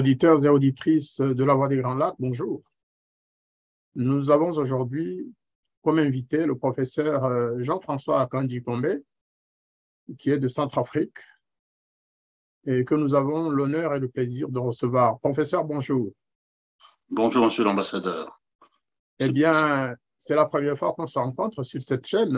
Auditeurs et auditrices de la Voix des Grands Lacs, bonjour. Nous avons aujourd'hui comme invité le professeur Jean-François Akanji Kombe, qui est de Centrafrique et que nous avons l'honneur et le plaisir de recevoir. Professeur, bonjour. Bonjour, monsieur l'ambassadeur. Eh bien, c'est la première fois qu'on se rencontre sur cette chaîne.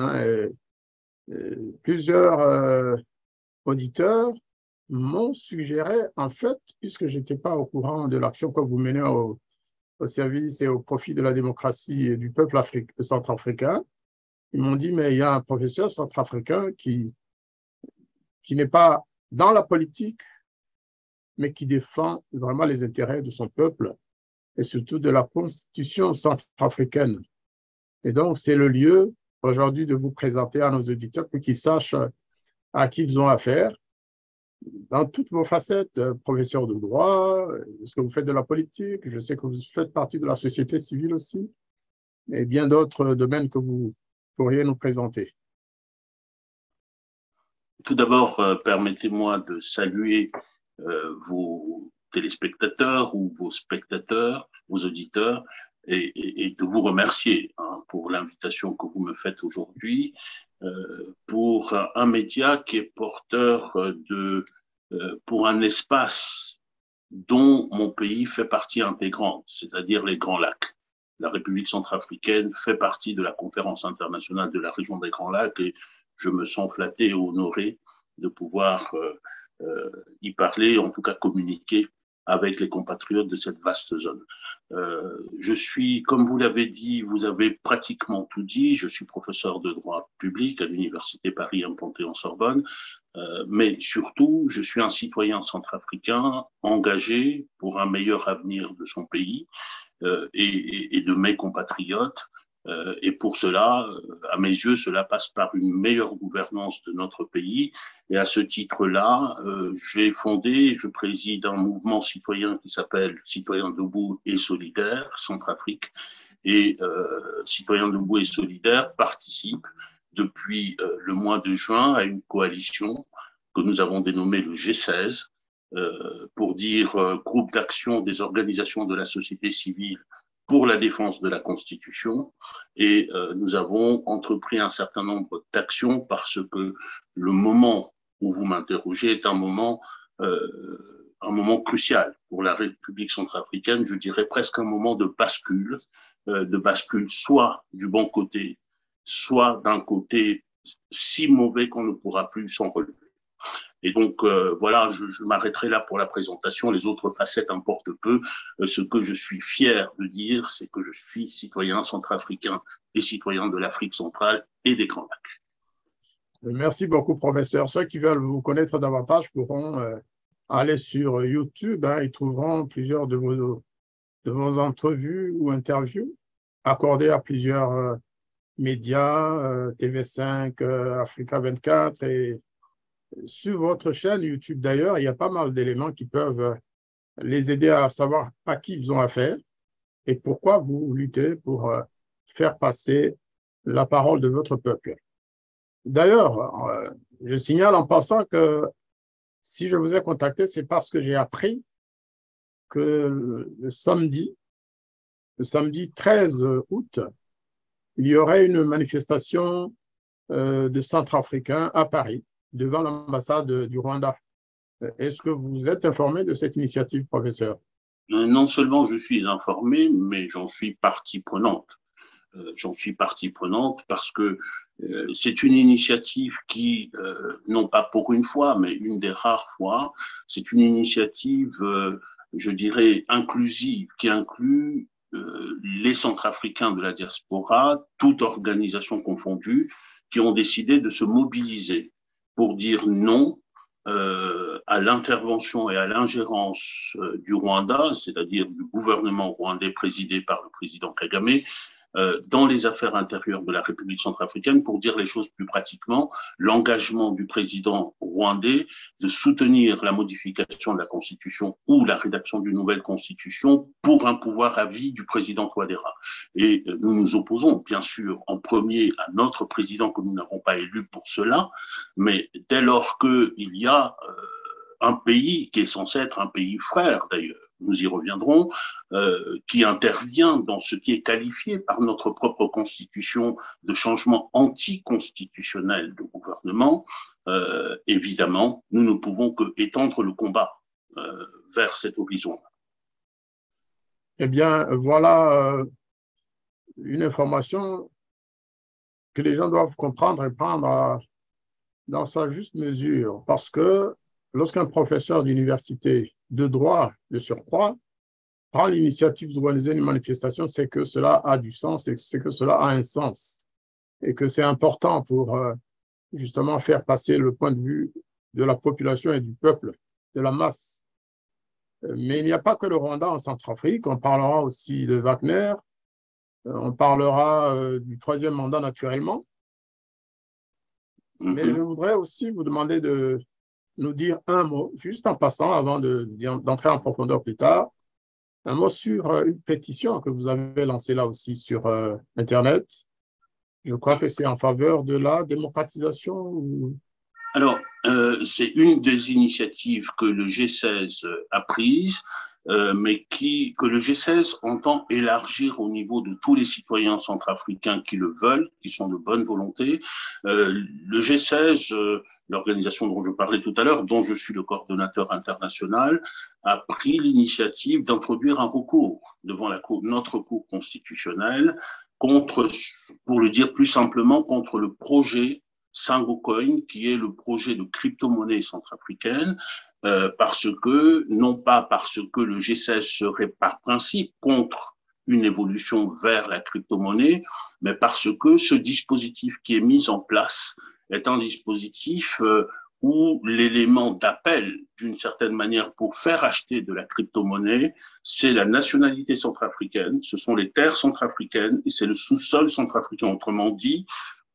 Plusieurs auditeurs m'ont suggéré, en fait, puisque je n'étais pas au courant de l'action que vous menez au service et au profit de la démocratie et du peuple centrafricain, ils m'ont dit, mais il y a un professeur centrafricain qui n'est pas dans la politique, mais qui défend vraiment les intérêts de son peuple et surtout de la constitution centrafricaine. Et donc, c'est le lieu aujourd'hui de vous présenter à nos auditeurs pour qu'ils sachent à qui ils ont affaire dans toutes vos facettes, professeur de droit, est-ce que vous faites de la politique, je sais que vous faites partie de la société civile aussi, et bien d'autres domaines que vous pourriez nous présenter. Tout d'abord, permettez-moi de saluer vos téléspectateurs ou vos spectateurs, vos auditeurs, et de vous remercier pour l'invitation que vous me faites aujourd'hui pour un média qui est porteur pour un espace dont mon pays fait partie intégrante, c'est-à-dire les Grands Lacs. La République centrafricaine fait partie de la conférence internationale de la région des Grands Lacs et je me sens flatté et honoré de pouvoir y parler, en tout cas communiquer avec les compatriotes de cette vaste zone. Je suis, comme vous l'avez dit, vous avez pratiquement tout dit, je suis professeur de droit public à l'Université Paris-Panthéon-Sorbonne, mais surtout, je suis un citoyen centrafricain engagé pour un meilleur avenir de son pays et de mes compatriotes. Et pour cela, à mes yeux, cela passe par une meilleure gouvernance de notre pays. Et à ce titre-là, j'ai fondé, je préside un mouvement citoyen qui s'appelle Citoyens debout et solidaires, Centrafrique. Et Citoyens debout et solidaires participent depuis le mois de juin à une coalition que nous avons dénommée le G16, pour dire groupe d'action des organisations de la société civile pour la défense de la Constitution et nous avons entrepris un certain nombre d'actions parce que le moment où vous m'interrogez est un moment crucial pour la République centrafricaine, je dirais presque un moment de bascule soit du bon côté, soit d'un côté si mauvais qu'on ne pourra plus s'en relever. Et donc, voilà, je m'arrêterai là pour la présentation. Les autres facettes importent peu. Ce que je suis fier de dire, c'est que je suis citoyen centrafricain et citoyen de l'Afrique centrale et des Grands Lacs. Merci beaucoup, professeur. Ceux qui veulent vous connaître davantage pourront aller sur YouTube. Ils trouveront plusieurs de vos entrevues ou interviews accordées à plusieurs médias, TV5, Africa 24 et sur votre chaîne YouTube, d'ailleurs, il y a pas mal d'éléments qui peuvent les aider à savoir à qui ils ont affaire et pourquoi vous luttez pour faire passer la parole de votre peuple. D'ailleurs, je signale en passant que si je vous ai contacté, c'est parce que j'ai appris que le samedi 13 août, il y aurait une manifestation de Centrafricains à Paris, devant l'ambassade du Rwanda. Est-ce que vous êtes informé de cette initiative, professeur? Non seulement je suis informé, mais j'en suis partie prenante. J'en suis partie prenante parce que c'est une initiative qui, non pas pour une fois, mais une des rares fois, c'est une initiative, je dirais, inclusive, qui inclut les Centrafricains de la diaspora, toute organisation confondue, qui ont décidé de se mobiliser pour dire non à l'intervention et à l'ingérence du Rwanda, c'est-à-dire du gouvernement rwandais présidé par le président Kagame, dans les affaires intérieures de la République centrafricaine, pour dire les choses plus pratiquement, l'engagement du président rwandais de soutenir la modification de la Constitution ou la rédaction d'une nouvelle Constitution pour un pouvoir à vie du président Touadéra. Et nous nous opposons, bien sûr, en premier à notre président que nous n'avons pas élu pour cela, mais dès lors qu'il y a un pays qui est censé être un pays frère, d'ailleurs, nous y reviendrons, qui intervient dans ce qui est qualifié par notre propre constitution de changement anticonstitutionnel de gouvernement, évidemment, nous ne pouvons que étendre le combat vers cet horizon. Eh bien, voilà une information que les gens doivent comprendre et prendre dans sa juste mesure, parce que lorsqu'un professeur d'université de droit de surcroît prend l'initiative d'organiser une manifestation, c'est que cela a du sens et c'est que cela a un sens et que c'est important pour justement faire passer le point de vue de la population et du peuple, de la masse. Mais il n'y a pas que le Rwanda en Centrafrique, on parlera aussi de Wagner, on parlera du troisième mandat naturellement. Mais je voudrais aussi vous demander de nous dire un mot, juste en passant, avant d'entrer en profondeur plus tard, un mot sur une pétition que vous avez lancée là aussi sur Internet. Je crois que c'est en faveur de la démocratisation. Alors, c'est une des initiatives que le G16 a prises, mais que le G16 entend élargir au niveau de tous les citoyens centrafricains qui le veulent, qui sont de bonne volonté. Le G16, l'organisation dont je parlais tout à l'heure, dont je suis le coordonnateur international, a pris l'initiative d'introduire un recours devant notre Cour constitutionnelle contre, pour le dire plus simplement, contre le projet Sango Coin, qui est le projet de crypto-monnaie centrafricaine, non pas parce que le G16 serait par principe contre une évolution vers la crypto-monnaie, mais parce que ce dispositif qui est mis en place est un dispositif où l'élément d'appel, d'une certaine manière, pour faire acheter de la crypto-monnaie, c'est la nationalité centrafricaine, ce sont les terres centrafricaines et c'est le sous-sol centrafricain. Autrement dit,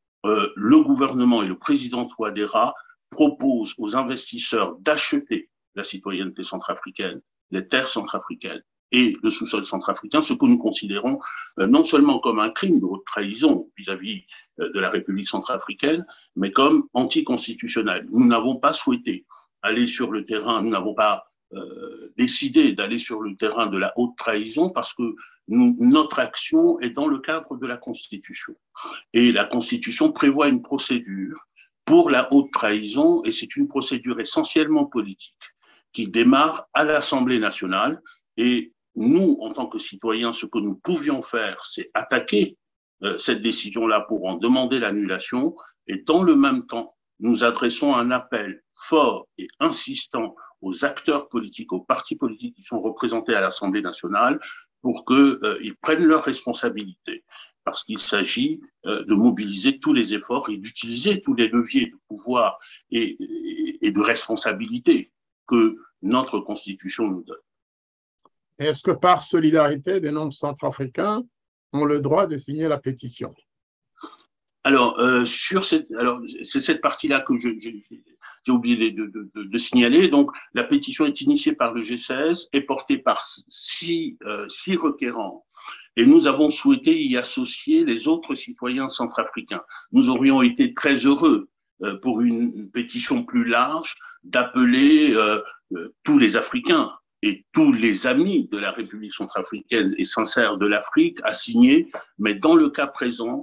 le gouvernement et le président Touadéra proposent aux investisseurs d'acheter la citoyenneté centrafricaine, les terres centrafricaines et le sous-sol centrafricain, ce que nous considérons non seulement comme un crime de haute trahison vis-à-vis de la République centrafricaine, mais comme anticonstitutionnel. Nous n'avons pas souhaité aller sur le terrain, nous n'avons pas décidé d'aller sur le terrain de la haute trahison parce que notre action est dans le cadre de la Constitution. Et la Constitution prévoit une procédure pour la haute trahison, et c'est une procédure essentiellement politique qui démarre à l'Assemblée nationale. Et nous, en tant que citoyens, ce que nous pouvions faire, c'est attaquer cette décision-là pour en demander l'annulation. Et dans le même temps, nous adressons un appel fort et insistant aux acteurs politiques, aux partis politiques qui sont représentés à l'Assemblée nationale pour qu'ils prennent leurs responsabilités. Parce qu'il s'agit de mobiliser tous les efforts et d'utiliser tous les leviers de pouvoir et de responsabilité que notre Constitution nous donne. Est-ce que par solidarité, des nombres centrafricains ont le droit de signer la pétition? Alors, c'est cette partie-là que j'ai oublié de signaler. Donc, la pétition est initiée par le G16 et portée par six requérants. Et nous avons souhaité y associer les autres citoyens centrafricains. Nous aurions été très heureux pour une pétition plus large d'appeler tous les Africains et tous les amis de la République centrafricaine et sincère de l'Afrique à signer. Mais dans le cas présent,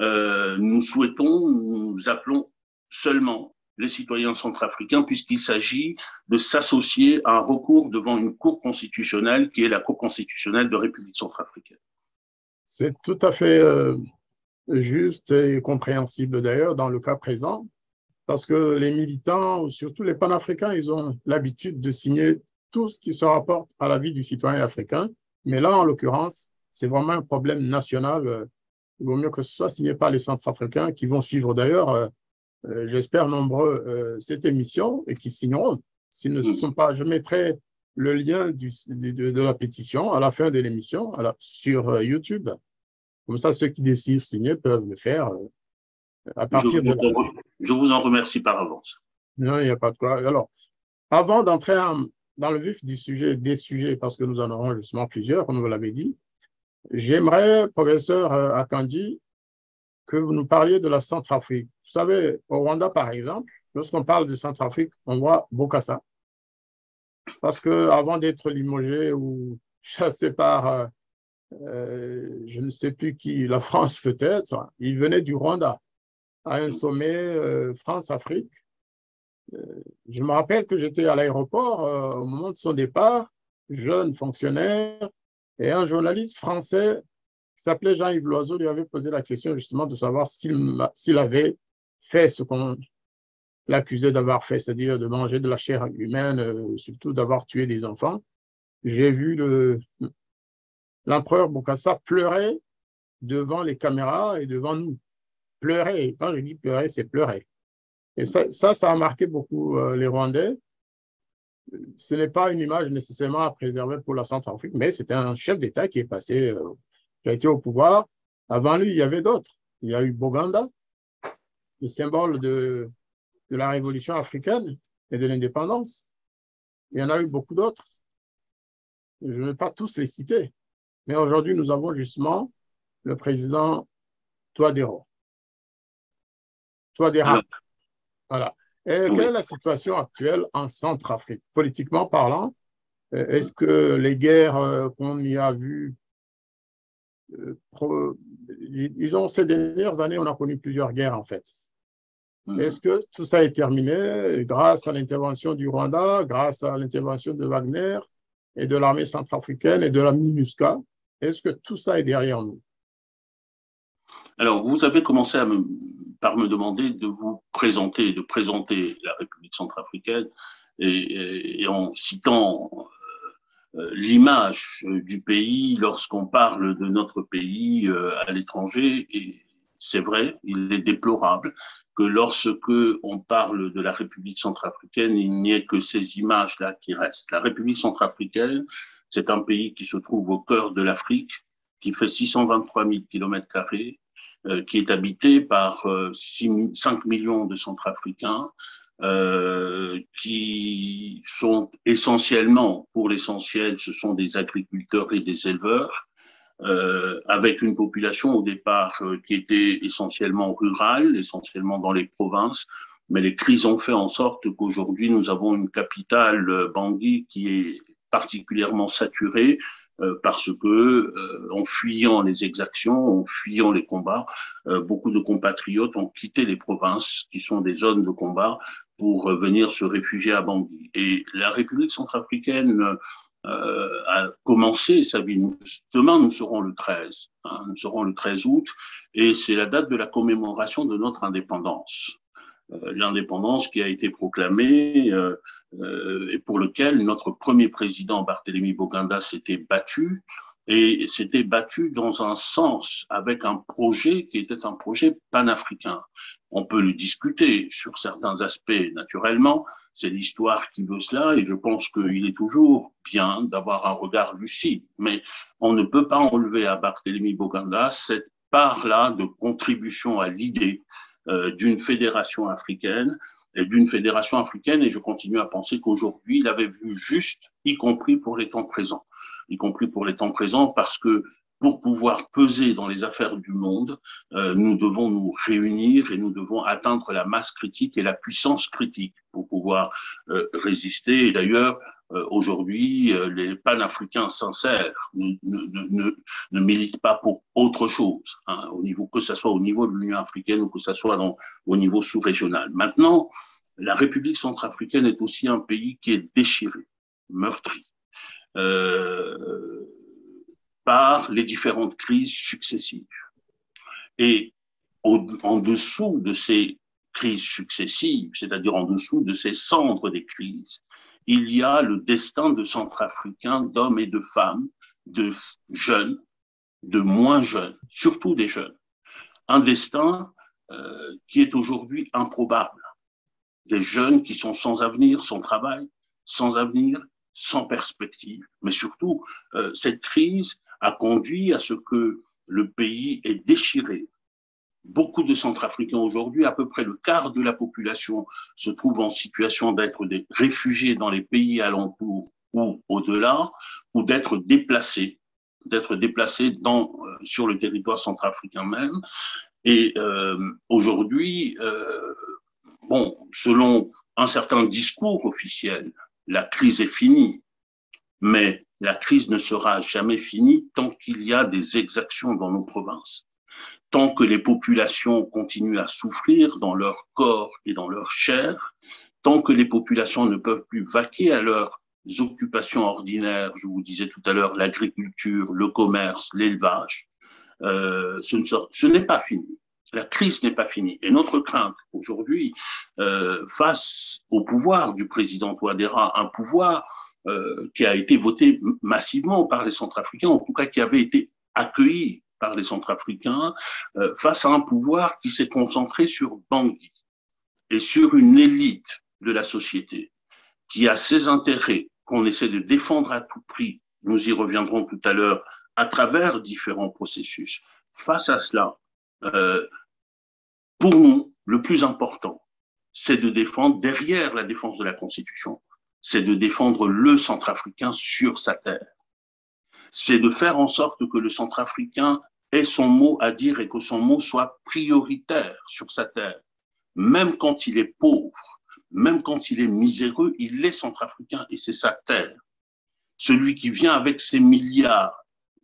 nous appelons seulement les citoyens centrafricains puisqu'il s'agit de s'associer à un recours devant une cour constitutionnelle qui est la Cour constitutionnelle de République centrafricaine. C'est tout à fait juste et compréhensible d'ailleurs dans le cas présent, parce que les militants, surtout les panafricains, ils ont l'habitude de signer tout ce qui se rapporte à la vie du citoyen africain. Mais là, en l'occurrence, c'est vraiment un problème national. Il vaut mieux que ce soit signé par les Centrafricains qui vont suivre d'ailleurs, j'espère, nombreux cette émission et qui signeront. S'ils ne sont pas, je mettrai le lien de la pétition à la fin de l'émission sur YouTube. Comme ça, ceux qui décident de signer peuvent le faire à partir de là. Je vous en remercie par avance. Non, il n'y a pas de quoi. Alors, avant d'entrer dans le vif des sujets, parce que nous en aurons justement plusieurs, comme vous l'avez dit, j'aimerais, professeur Akandji, que vous nous parliez de la Centrafrique. Vous savez, au Rwanda, par exemple, lorsqu'on parle de Centrafrique, on voit Bokassa. parce que avant d'être limogé ou chassé par je ne sais plus qui, la France peut-être, il venait du Rwanda à un sommet France-Afrique. Je me rappelle que j'étais à l'aéroport au moment de son départ, jeune fonctionnaire, et un journaliste français qui s'appelait Jean-Yves Loiseau lui avait posé la question justement de savoir s'il avait fait ce qu'on l'accusait d'avoir fait, c'est-à-dire de manger de la chair humaine, surtout d'avoir tué des enfants. J'ai vu l'empereur Bokassa pleurer devant les caméras et devant nous. Pleurer. Quand je dis pleurer, c'est pleurer. Et ça a marqué beaucoup les Rwandais. Ce n'est pas une image nécessairement à préserver pour la Centrafrique, mais c'était un chef d'État qui est passé, qui a été au pouvoir. Avant lui, il y avait d'autres. Il y a eu Boganda, le symbole de la révolution africaine et de l'indépendance. Il y en a eu beaucoup d'autres. Je ne vais pas tous les citer. Mais aujourd'hui, nous avons justement le président Touadéra. Alors, Voilà. Et quelle oui. est la situation actuelle en Centrafrique, politiquement parlant? Est-ce que les guerres qu'on y a vues, disons, ces dernières années, on a connu plusieurs guerres en fait. Est-ce que tout ça est terminé grâce à l'intervention du Rwanda, grâce à l'intervention de Wagner et de l'armée centrafricaine et de la MINUSCA? Est-ce que tout ça est derrière nous? Alors, vous avez commencé par me demander de vous présenter, de présenter la République centrafricaine et en citant l'image du pays lorsqu'on parle de notre pays à l'étranger. Et c'est vrai, il est déplorable que lorsque on parle de la République centrafricaine, il n'y ait que ces images-là qui restent. La République centrafricaine, c'est un pays qui se trouve au cœur de l'Afrique, qui fait 623 000 km², qui est habité par 5 millions de Centrafricains, qui sont essentiellement, pour l'essentiel, ce sont des agriculteurs et des éleveurs, avec une population au départ qui était essentiellement rurale, essentiellement dans les provinces, mais les crises ont fait en sorte qu'aujourd'hui nous avons une capitale, Bangui, qui est particulièrement saturée parce que, en fuyant les exactions, en fuyant les combats, beaucoup de compatriotes ont quitté les provinces qui sont des zones de combat pour venir se réfugier à Bangui. Et la République centrafricaine a commencé sa vie. Demain, nous serons le 13. Hein, nous serons le 13 août et c'est la date de la commémoration de notre indépendance. L'indépendance qui a été proclamée et pour lequel notre premier président, Barthélemy Boganda, s'était battu. Et s'était battu dans un sens, avec un projet qui était un projet panafricain. On peut le discuter sur certains aspects, naturellement, c'est l'histoire qui veut cela, et je pense qu'il est toujours bien d'avoir un regard lucide. Mais on ne peut pas enlever à Barthélemy Boganda cette part-là de contribution à l'idée d'une fédération africaine, et je continue à penser qu'aujourd'hui, il avait vu juste, y compris pour les temps présents. Y compris pour les temps présents, parce que pour pouvoir peser dans les affaires du monde, nous devons nous réunir et nous devons atteindre la masse critique et la puissance critique pour pouvoir résister. Et d'ailleurs, aujourd'hui, les panafricains sincères ne militent pas pour autre chose, hein, que ce soit au niveau de l'Union africaine ou que ce soit au niveau sous-régional. Maintenant, la République centrafricaine est aussi un pays qui est déchiré, meurtri, par les différentes crises successives. Et en dessous de ces crises successives, c'est-à-dire en dessous de ces cendres des crises, il y a le destin de Centrafricains, d'hommes et de femmes, de jeunes, de moins jeunes, surtout des jeunes. Un destin qui est aujourd'hui improbable. Des jeunes qui sont sans avenir, sans travail, sans avenir, sans perspective. Mais surtout, cette crise a conduit à ce que le pays est déchiré. Beaucoup de Centrafricains aujourd'hui, à peu près le quart de la population, se trouve en situation d'être des réfugiés dans les pays alentours ou au-delà, ou d'être déplacés sur le territoire centrafricain même. Et aujourd'hui, bon, selon un certain discours officiel, la crise est finie. Mais la crise ne sera jamais finie tant qu'il y a des exactions dans nos provinces. Tant que les populations continuent à souffrir dans leur corps et dans leur chair, tant que les populations ne peuvent plus vaquer à leurs occupations ordinaires, je vous disais tout à l'heure, l'agriculture, le commerce, l'élevage, ce n'est pas fini. La crise n'est pas finie. Et notre crainte aujourd'hui, face au pouvoir du président Touadéra, un pouvoir qui a été voté massivement par les Centrafricains, en tout cas qui avait été accueilli par les Centrafricains, face à un pouvoir qui s'est concentré sur Bangui et sur une élite de la société qui a ses intérêts qu'on essaie de défendre à tout prix. Nous y reviendrons tout à l'heure à travers différents processus. Face à cela, pour nous, le plus important, c'est de défendre, derrière la défense de la Constitution, c'est de défendre le Centrafricain sur sa terre. C'est de faire en sorte que le Centrafricain ait son mot à dire et que son mot soit prioritaire sur sa terre. Même quand il est pauvre, même quand il est miséreux, il est Centrafricain et c'est sa terre. Celui qui vient avec ses milliards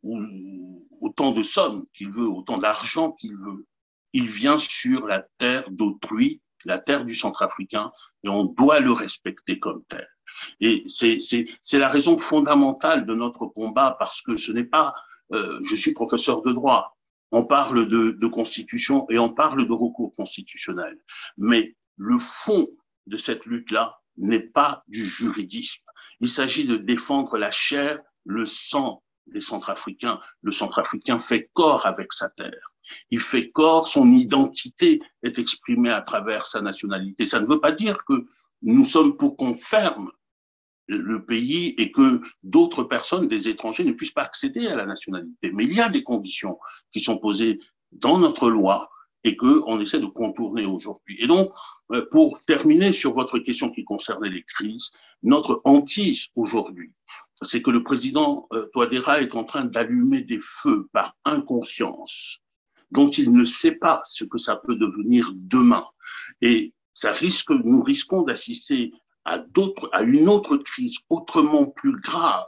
ou autant de sommes qu'il veut, autant d'argent qu'il veut, il vient sur la terre d'autrui, la terre du Centrafricain, et on doit le respecter comme tel. Et c'est la raison fondamentale de notre combat, parce que ce n'est pas, je suis professeur de droit, on parle de constitution et on parle de recours constitutionnel, mais le fond de cette lutte-là n'est pas du juridisme. Il s'agit de défendre la chair, le sang des Centrafricains. Le Centrafricain fait corps avec sa terre. Il fait corps, son identité est exprimée à travers sa nationalité. Ça ne veut pas dire que nous sommes pour qu'on ferme le pays et que d'autres personnes, des étrangers, ne puissent pas accéder à la nationalité. Mais il y a des conditions qui sont posées dans notre loi et qu'on essaie de contourner aujourd'hui. Et donc, pour terminer sur votre question qui concernait les crises, notre hantise aujourd'hui, c'est que le président Touadéra est en train d'allumer des feux par inconscience dont il ne sait pas ce que ça peut devenir demain. Et nous risquons d'assister à une autre crise autrement plus grave.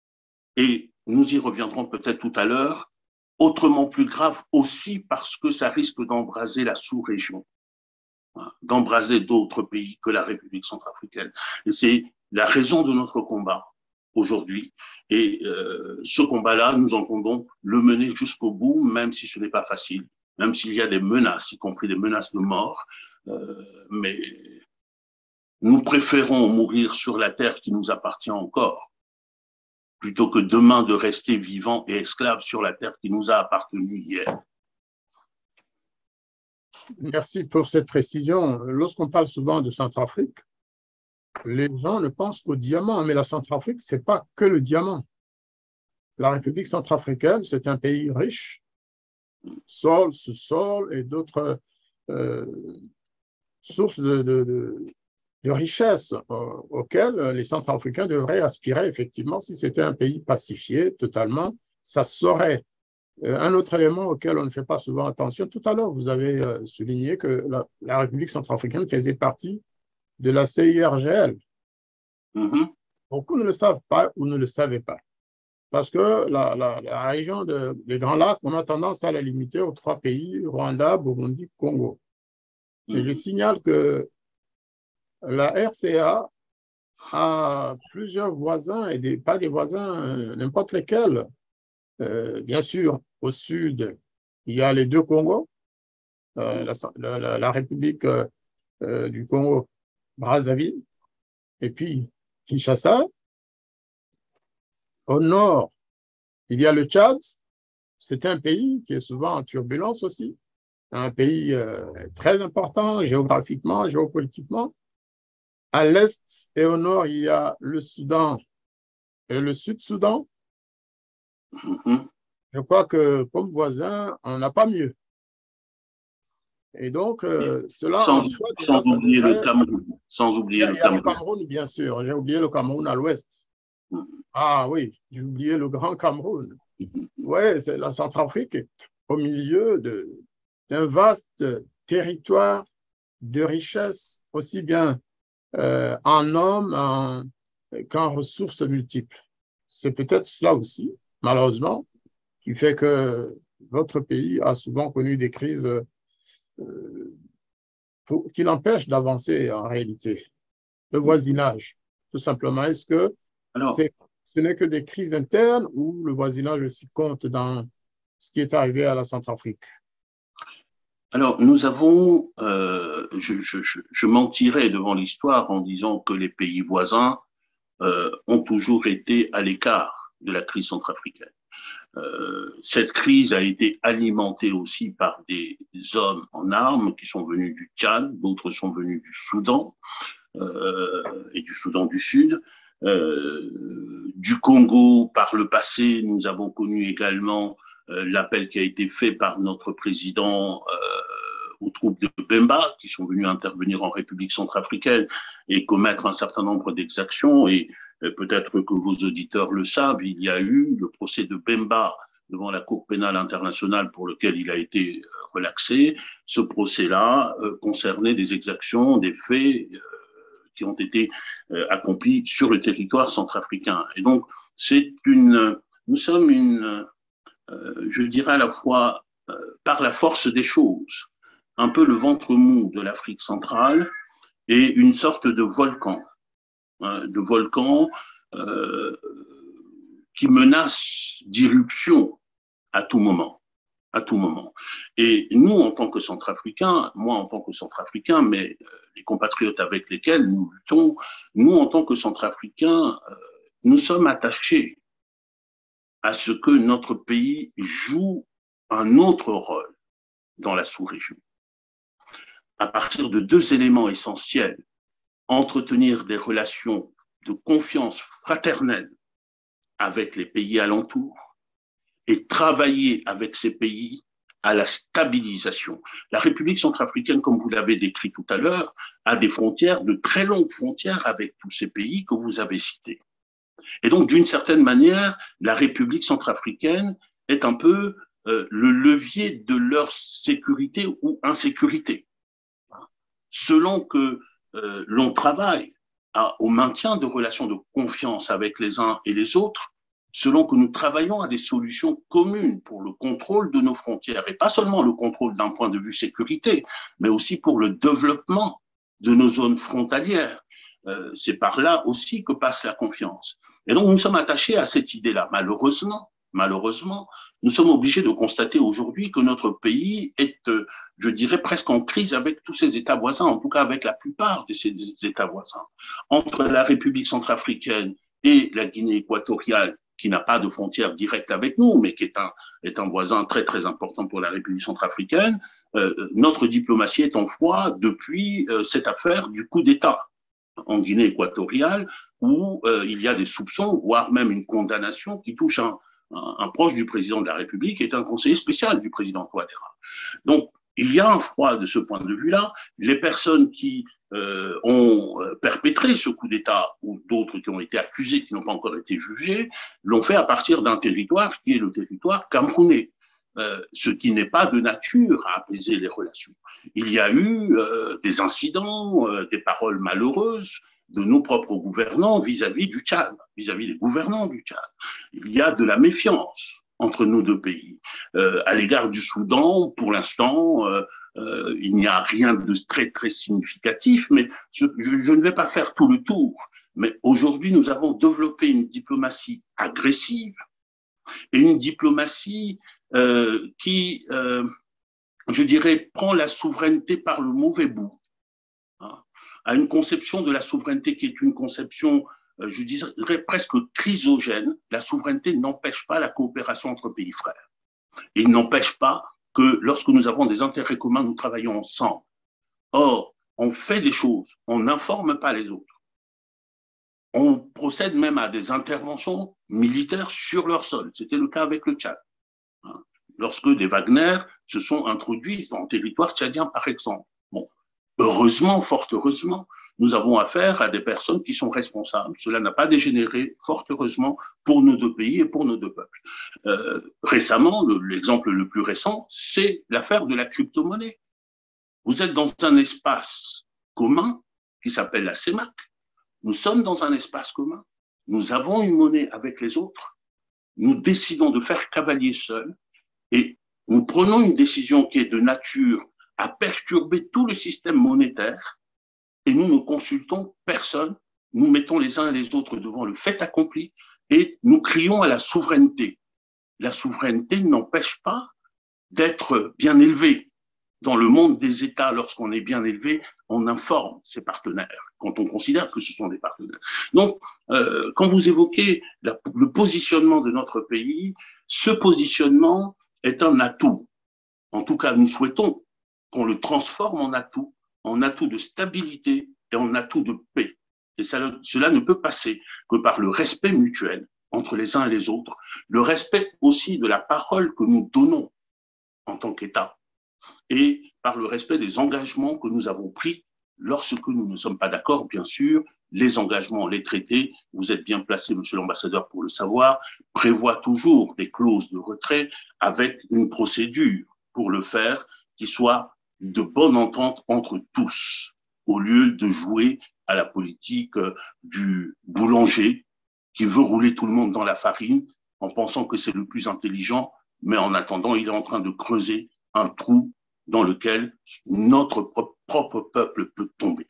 Et nous y reviendrons peut-être tout à l'heure, autrement plus grave aussi parce que ça risque d'embraser la sous-région, d'embraser d'autres pays que la République centrafricaine. Et c'est la raison de notre combat aujourd'hui. Et ce combat-là, nous entendons le mener jusqu'au bout, même si ce n'est pas facile, même s'il y a des menaces, y compris des menaces de mort. Mais nous préférons mourir sur la terre qui nous appartient encore, plutôt que demain de rester vivants et esclaves sur la terre qui nous a appartenu hier. Merci pour cette précision. Lorsqu'on parle souvent de Centrafrique, les gens ne pensent qu'au diamant, mais la Centrafrique, ce n'est pas que le diamant. La République centrafricaine, c'est un pays riche, sol, sous-sol et d'autres sources de richesse auxquelles les Centrafricains devraient aspirer, effectivement, si c'était un pays pacifié totalement, ça saurait. Un autre élément auquel on ne fait pas souvent attention, tout à l'heure, vous avez souligné que la République centrafricaine faisait partie de la CIRGL. Beaucoup ne le savent pas ou ne le savaient pas. Parce que la région des Grands Lacs, on a tendance à la limiter aux 3 pays, Rwanda, Burundi, Congo. Et je signale que la RCA a plusieurs voisins, et pas des voisins, n'importe lesquels. Bien sûr, au sud, il y a les 2 Congos, la République du Congo, Brazzaville, et puis Kinshasa. Au nord, il y a le Tchad. C'est un pays qui est souvent en turbulence aussi, un pays très important géographiquement, géopolitiquement. À l'est et au nord, il y a le Soudan et le Sud-Soudan. Je crois que comme voisin, on n'a pas mieux. Et donc, cela en soi, sans oublier le Cameroun. Sans oublier le Cameroun. Il y a le Cameroun, bien sûr. J'ai oublié le Cameroun à l'ouest. Ah oui, j'ai oublié le Grand Cameroun. Oui, la Centrafrique est au milieu d'un vaste territoire de richesse, aussi bien en hommes, qu'en ressources multiples. C'est peut-être cela aussi, malheureusement, qui fait que votre pays a souvent connu des crises qui l'empêchent d'avancer en réalité. Le voisinage, tout simplement. Est-ce que Alors, ce n'est que des crises internes ou le voisinage aussi compte dans ce qui est arrivé à la Centrafrique? alors, nous avons, je mentirais devant l'histoire en disant que les pays voisins ont toujours été à l'écart de la crise centrafricaine. Cette crise a été alimentée aussi par des hommes en armes qui sont venus du Tchad, d'autres sont venus du Soudan et du Soudan du Sud. Du Congo, par le passé, nous avons connu également l'appel qui a été fait par notre président aux troupes de Bemba, qui sont venus intervenir en République centrafricaine et commettre un certain nombre d'exactions. Et peut-être que vos auditeurs le savent, il y a eu le procès de Bemba devant la Cour pénale internationale pour lequel il a été relaxé. Ce procès-là concernait des exactions, des faits qui ont été accomplis sur le territoire centrafricain. Et donc, nous sommes je dirais à la fois, par la force des choses, un peu le ventre mou de l'Afrique centrale et une sorte de volcan qui menace d'irruption à tout moment. À tout moment. Et nous, en tant que Centrafricains, moi en tant que Centrafricain, mais les compatriotes avec lesquels nous luttons, nous en tant que Centrafricains, nous sommes attachés à ce que notre pays joue un autre rôle dans la sous-région. À partir de deux éléments essentiels, entretenir des relations de confiance fraternelle avec les pays alentours et travailler avec ces pays à la stabilisation. La République centrafricaine, comme vous l'avez décrit tout à l'heure, a des frontières, de très longues frontières avec tous ces pays que vous avez cités. Et donc, d'une certaine manière, la République centrafricaine est un peu le levier de leur sécurité ou insécurité. Selon que l'on travaille au maintien de relations de confiance avec les uns et les autres, selon que nous travaillons à des solutions communes pour le contrôle de nos frontières, et pas seulement le contrôle d'un point de vue sécurité, mais aussi pour le développement de nos zones frontalières. C'est par là aussi que passe la confiance. Et donc, nous sommes attachés à cette idée-là. Malheureusement, nous sommes obligés de constater aujourd'hui que notre pays est, je dirais, presque en crise avec tous ses États voisins, en tout cas avec la plupart de ces États voisins. Entre la République centrafricaine et la Guinée équatoriale, qui n'a pas de frontière directe avec nous, mais qui est un voisin très, très important pour la République centrafricaine, notre diplomatie est en froid depuis cette affaire du coup d'État en Guinée équatoriale, où il y a des soupçons, voire même une condamnation qui touche un proche du président de la République, qui est un conseiller spécial du président Ouattara. Donc, il y a un froid de ce point de vue-là. Les personnes qui ont perpétré ce coup d'État ou d'autres qui ont été accusés, qui n'ont pas encore été jugés, l'ont fait à partir d'un territoire qui est le territoire camerounais, ce qui n'est pas de nature à apaiser les relations. Il y a eu des incidents, des paroles malheureuses de nos propres gouvernants vis-à-vis du Tchad, vis-à-vis des gouvernants du Tchad. Il y a de la méfiance entre nos deux pays. À l'égard du Soudan, pour l'instant, il n'y a rien de très, très significatif, mais je ne vais pas faire tout le tour. Mais aujourd'hui, nous avons développé une diplomatie agressive et une diplomatie qui, je dirais, prend la souveraineté par le mauvais bout, hein, à une conception de la souveraineté qui est une conception, je dirais, presque chrysogène. La souveraineté n'empêche pas la coopération entre pays frères. Il n'empêche pas que lorsque nous avons des intérêts communs, nous travaillons ensemble. Or, on fait des choses, on n'informe pas les autres. On procède même à des interventions militaires sur leur sol. C'était le cas avec le Tchad. Lorsque des Wagner se sont introduits en territoire tchadien, par exemple. Bon, heureusement, fort heureusement, nous avons affaire à des personnes qui sont responsables. Cela n'a pas dégénéré, fort heureusement, pour nos deux pays et pour nos deux peuples. Récemment, l'exemple le plus récent, c'est l'affaire de la crypto-monnaie. Vous êtes dans un espace commun qui s'appelle la CEMAC. Nous sommes dans un espace commun. Nous avons une monnaie avec les autres. Nous décidons de faire cavalier seul et nous prenons une décision qui est de nature à perturber tout le système monétaire et nous ne consultons personne. Nous mettons les uns et les autres devant le fait accompli et nous crions à la souveraineté. La souveraineté n'empêche pas d'être bien élevé. Dans le monde des États, lorsqu'on est bien élevé, on informe ses partenaires, quand on considère que ce sont des partenaires. Donc, quand vous évoquez le positionnement de notre pays, ce positionnement est un atout. En tout cas, nous souhaitons qu'on le transforme en atout de stabilité et en atout de paix. Et cela ne peut passer que par le respect mutuel entre les uns et les autres, le respect aussi de la parole que nous donnons en tant qu'État et par le respect des engagements que nous avons pris lorsque nous ne sommes pas d'accord, bien sûr. Les engagements, les traités, vous êtes bien placé, monsieur l'ambassadeur, pour le savoir, prévoient toujours des clauses de retrait avec une procédure pour le faire qui soit de bonne entente entre tous, au lieu de jouer à la politique du boulanger qui veut rouler tout le monde dans la farine en pensant que c'est le plus intelligent, mais en attendant, il est en train de creuser un trou dans lequel notre propre peuple peut tomber.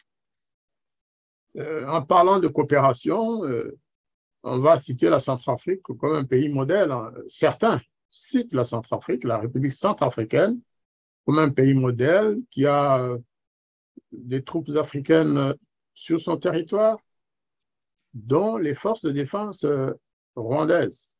En parlant de coopération, on va citer la Centrafrique comme un pays modèle. Certains citent la Centrafrique, la République centrafricaine, comme un pays modèle qui a des troupes africaines sur son territoire, dont les forces de défense rwandaises,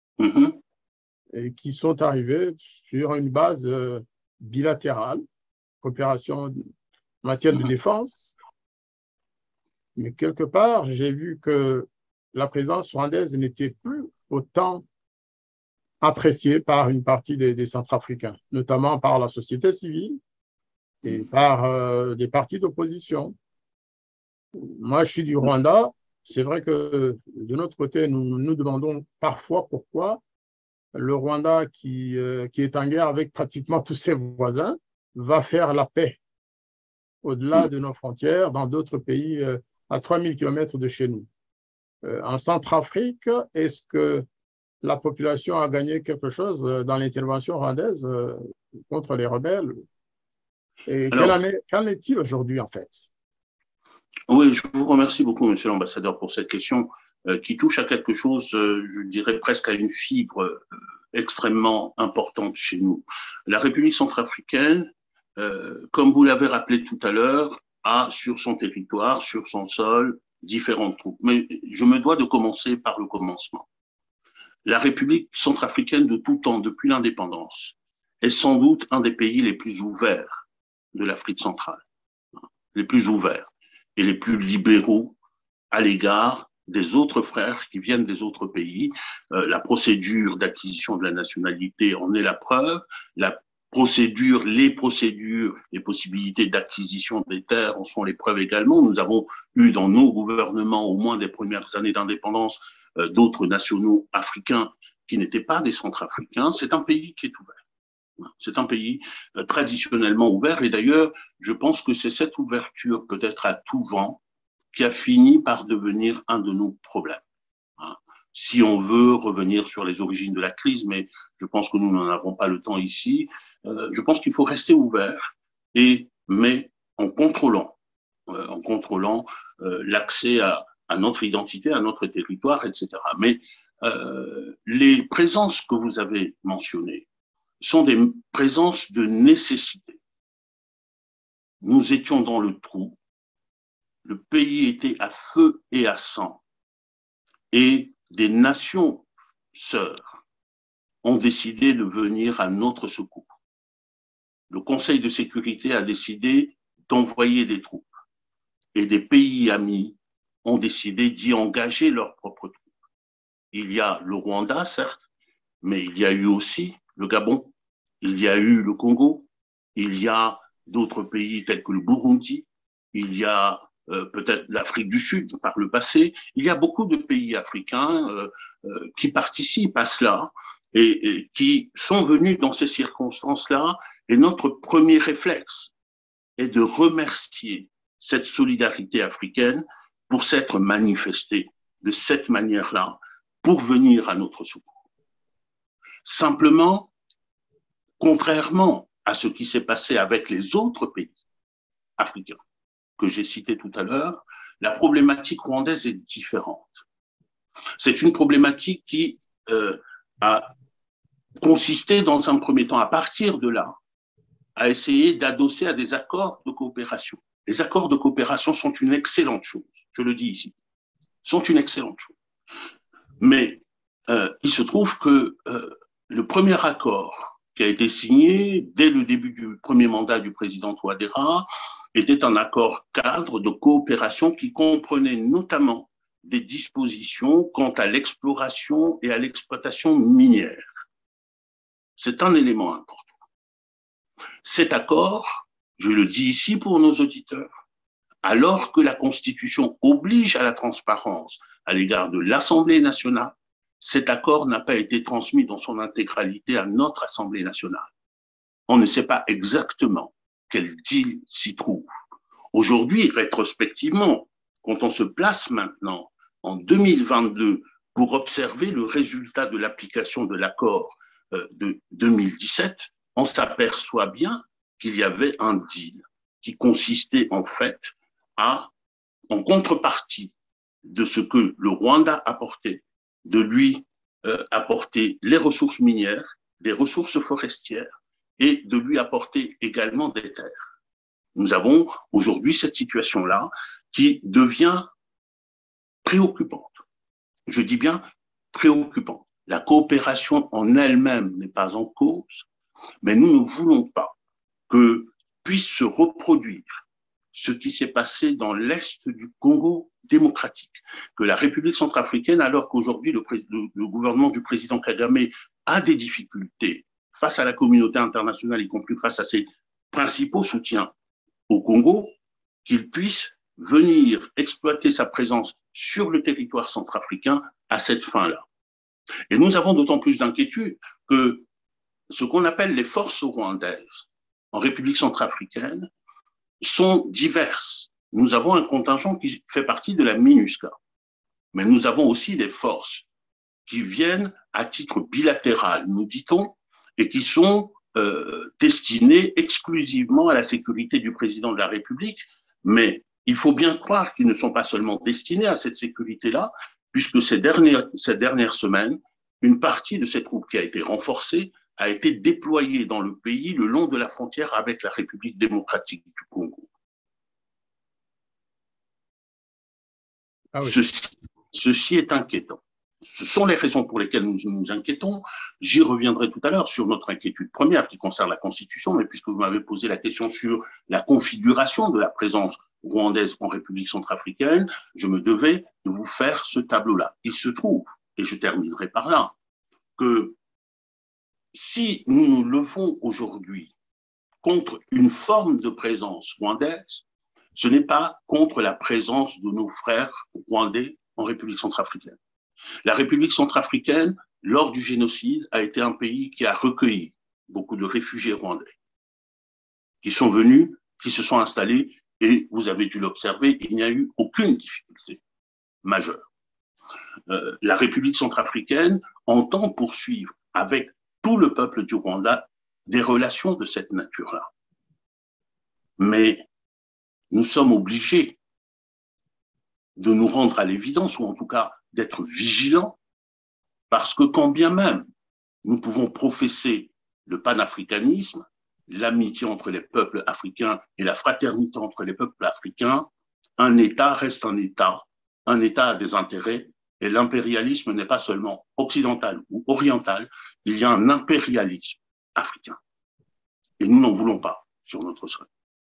et qui sont arrivées sur une base bilatérale, coopération en matière de défense. Mais quelque part, j'ai vu que la présence rwandaise n'était plus autant appréciée par une partie des Centrafricains, notamment par la société civile et par des partis d'opposition. Moi, je suis du Rwanda. C'est vrai que de notre côté, nous nous demandons parfois pourquoi le Rwanda, qui est en guerre avec pratiquement tous ses voisins, va faire la paix au-delà de nos frontières, dans d'autres pays à 3000 km de chez nous. En Centrafrique, est-ce que la population a gagné quelque chose dans l'intervention rwandaise contre les rebelles? Et qu'en est-il aujourd'hui, en fait? Oui, je vous remercie beaucoup, monsieur l'ambassadeur, pour cette question qui touche à quelque chose, je dirais presque à une fibre extrêmement importante chez nous. La République centrafricaine, comme vous l'avez rappelé tout à l'heure, a sur son territoire, sur son sol, différentes troupes. Mais je me dois de commencer par le commencement. La République centrafricaine de tout temps, depuis l'indépendance, est sans doute un des pays les plus ouverts de l'Afrique centrale, les plus ouverts et les plus libéraux à l'égard des autres frères qui viennent des autres pays. La procédure d'acquisition de la nationalité en est la preuve. Les possibilités d'acquisition des terres en sont les preuves également. Nous avons eu dans nos gouvernements, au moins des premières années d'indépendance, d'autres nationaux africains qui n'étaient pas des Centrafricains. C'est un pays qui est ouvert. C'est un pays traditionnellement ouvert et d'ailleurs, je pense que c'est cette ouverture, peut-être à tout vent, qui a fini par devenir un de nos problèmes. Si on veut revenir sur les origines de la crise, mais je pense que nous n'en avons pas le temps ici, je pense qu'il faut rester ouvert, mais en contrôlant l'accès à notre identité, à notre territoire, etc. Mais les présences que vous avez mentionnées sont des présences de nécessité. Nous étions dans le trou, le pays était à feu et à sang, et des nations sœurs ont décidé de venir à notre secours. Le Conseil de sécurité a décidé d'envoyer des troupes, et des pays amis ont décidé d'y engager leurs propres troupes. Il y a le Rwanda, certes, mais il y a eu aussi le Gabon, il y a eu le Congo, il y a d'autres pays tels que le Burundi, il y a peut-être l'Afrique du Sud par le passé. Il y a beaucoup de pays africains qui participent à cela et qui sont venus dans ces circonstances-là. Et notre premier réflexe est de remercier cette solidarité africaine pour s'être manifestés de cette manière-là pour venir à notre secours. Simplement, contrairement à ce qui s'est passé avec les autres pays africains que j'ai cités tout à l'heure, la problématique rwandaise est différente. C'est une problématique qui a consisté dans un premier temps, à partir de là, à essayer d'adosser à des accords de coopération. Les accords de coopération sont une excellente chose, je le dis ici, sont une excellente chose. Mais il se trouve que le premier accord qui a été signé dès le début du premier mandat du président Touadéra était un accord cadre de coopération qui comprenait notamment des dispositions quant à l'exploration et à l'exploitation minière. C'est un élément important. Cet accord, je le dis ici pour nos auditeurs, alors que la Constitution oblige à la transparence à l'égard de l'Assemblée nationale, cet accord n'a pas été transmis dans son intégralité à notre Assemblée nationale. On ne sait pas exactement quel deal s'y trouve. Aujourd'hui, rétrospectivement, quand on se place maintenant en 2022 pour observer le résultat de l'application de l'accord de 2017, on s'aperçoit bien qu'il y avait un deal qui consistait en fait à, en contrepartie de ce que le Rwanda apportait, de lui apporter les ressources minières, des ressources forestières et de lui apporter également des terres. Nous avons aujourd'hui cette situation-là qui devient préoccupante. Je dis bien préoccupante. La coopération en elle-même n'est pas en cause, mais nous ne voulons pas que puisse se reproduire ce qui s'est passé dans l'Est du Congo démocratique, que la République centrafricaine, alors qu'aujourd'hui le gouvernement du président Kagame a des difficultés face à la communauté internationale, y compris face à ses principaux soutiens au Congo, qu'il puisse venir exploiter sa présence sur le territoire centrafricain à cette fin-là. Et nous avons d'autant plus d'inquiétude que ce qu'on appelle les forces rwandaises en République centrafricaine sont diverses. Nous avons un contingent qui fait partie de la MINUSCA, mais nous avons aussi des forces qui viennent à titre bilatéral, nous dit-on, et qui sont destinées exclusivement à la sécurité du président de la République, mais il faut bien croire qu'ils ne sont pas seulement destinés à cette sécurité-là, puisque ces dernières semaines, une partie de ces troupes qui a été renforcée a été déployée dans le pays le long de la frontière avec la République démocratique du Congo. Ah oui. Ceci est inquiétant. Ce sont les raisons pour lesquelles nous nous inquiétons. J'y reviendrai tout à l'heure sur notre inquiétude première qui concerne la Constitution, mais puisque vous m'avez posé la question sur la configuration de la présence rwandaise en République centrafricaine, je me devais de vous faire ce tableau-là. Il se trouve, et je terminerai par là, que si nous nous levons aujourd'hui contre une forme de présence rwandaise, ce n'est pas contre la présence de nos frères rwandais en République centrafricaine. La République centrafricaine, lors du génocide, a été un pays qui a recueilli beaucoup de réfugiés rwandais, qui sont venus, qui se sont installés, et vous avez dû l'observer, il n'y a eu aucune difficulté majeure. La République centrafricaine entend poursuivre avec tout le peuple du Rwanda des relations de cette nature-là. Mais nous sommes obligés de nous rendre à l'évidence, ou en tout cas d'être vigilants, parce que quand bien même nous pouvons professer le panafricanisme, l'amitié entre les peuples africains et la fraternité entre les peuples africains, un État reste un État a des intérêts, et l'impérialisme n'est pas seulement occidental ou oriental, il y a un impérialisme africain. Et nous n'en voulons pas sur notre sol.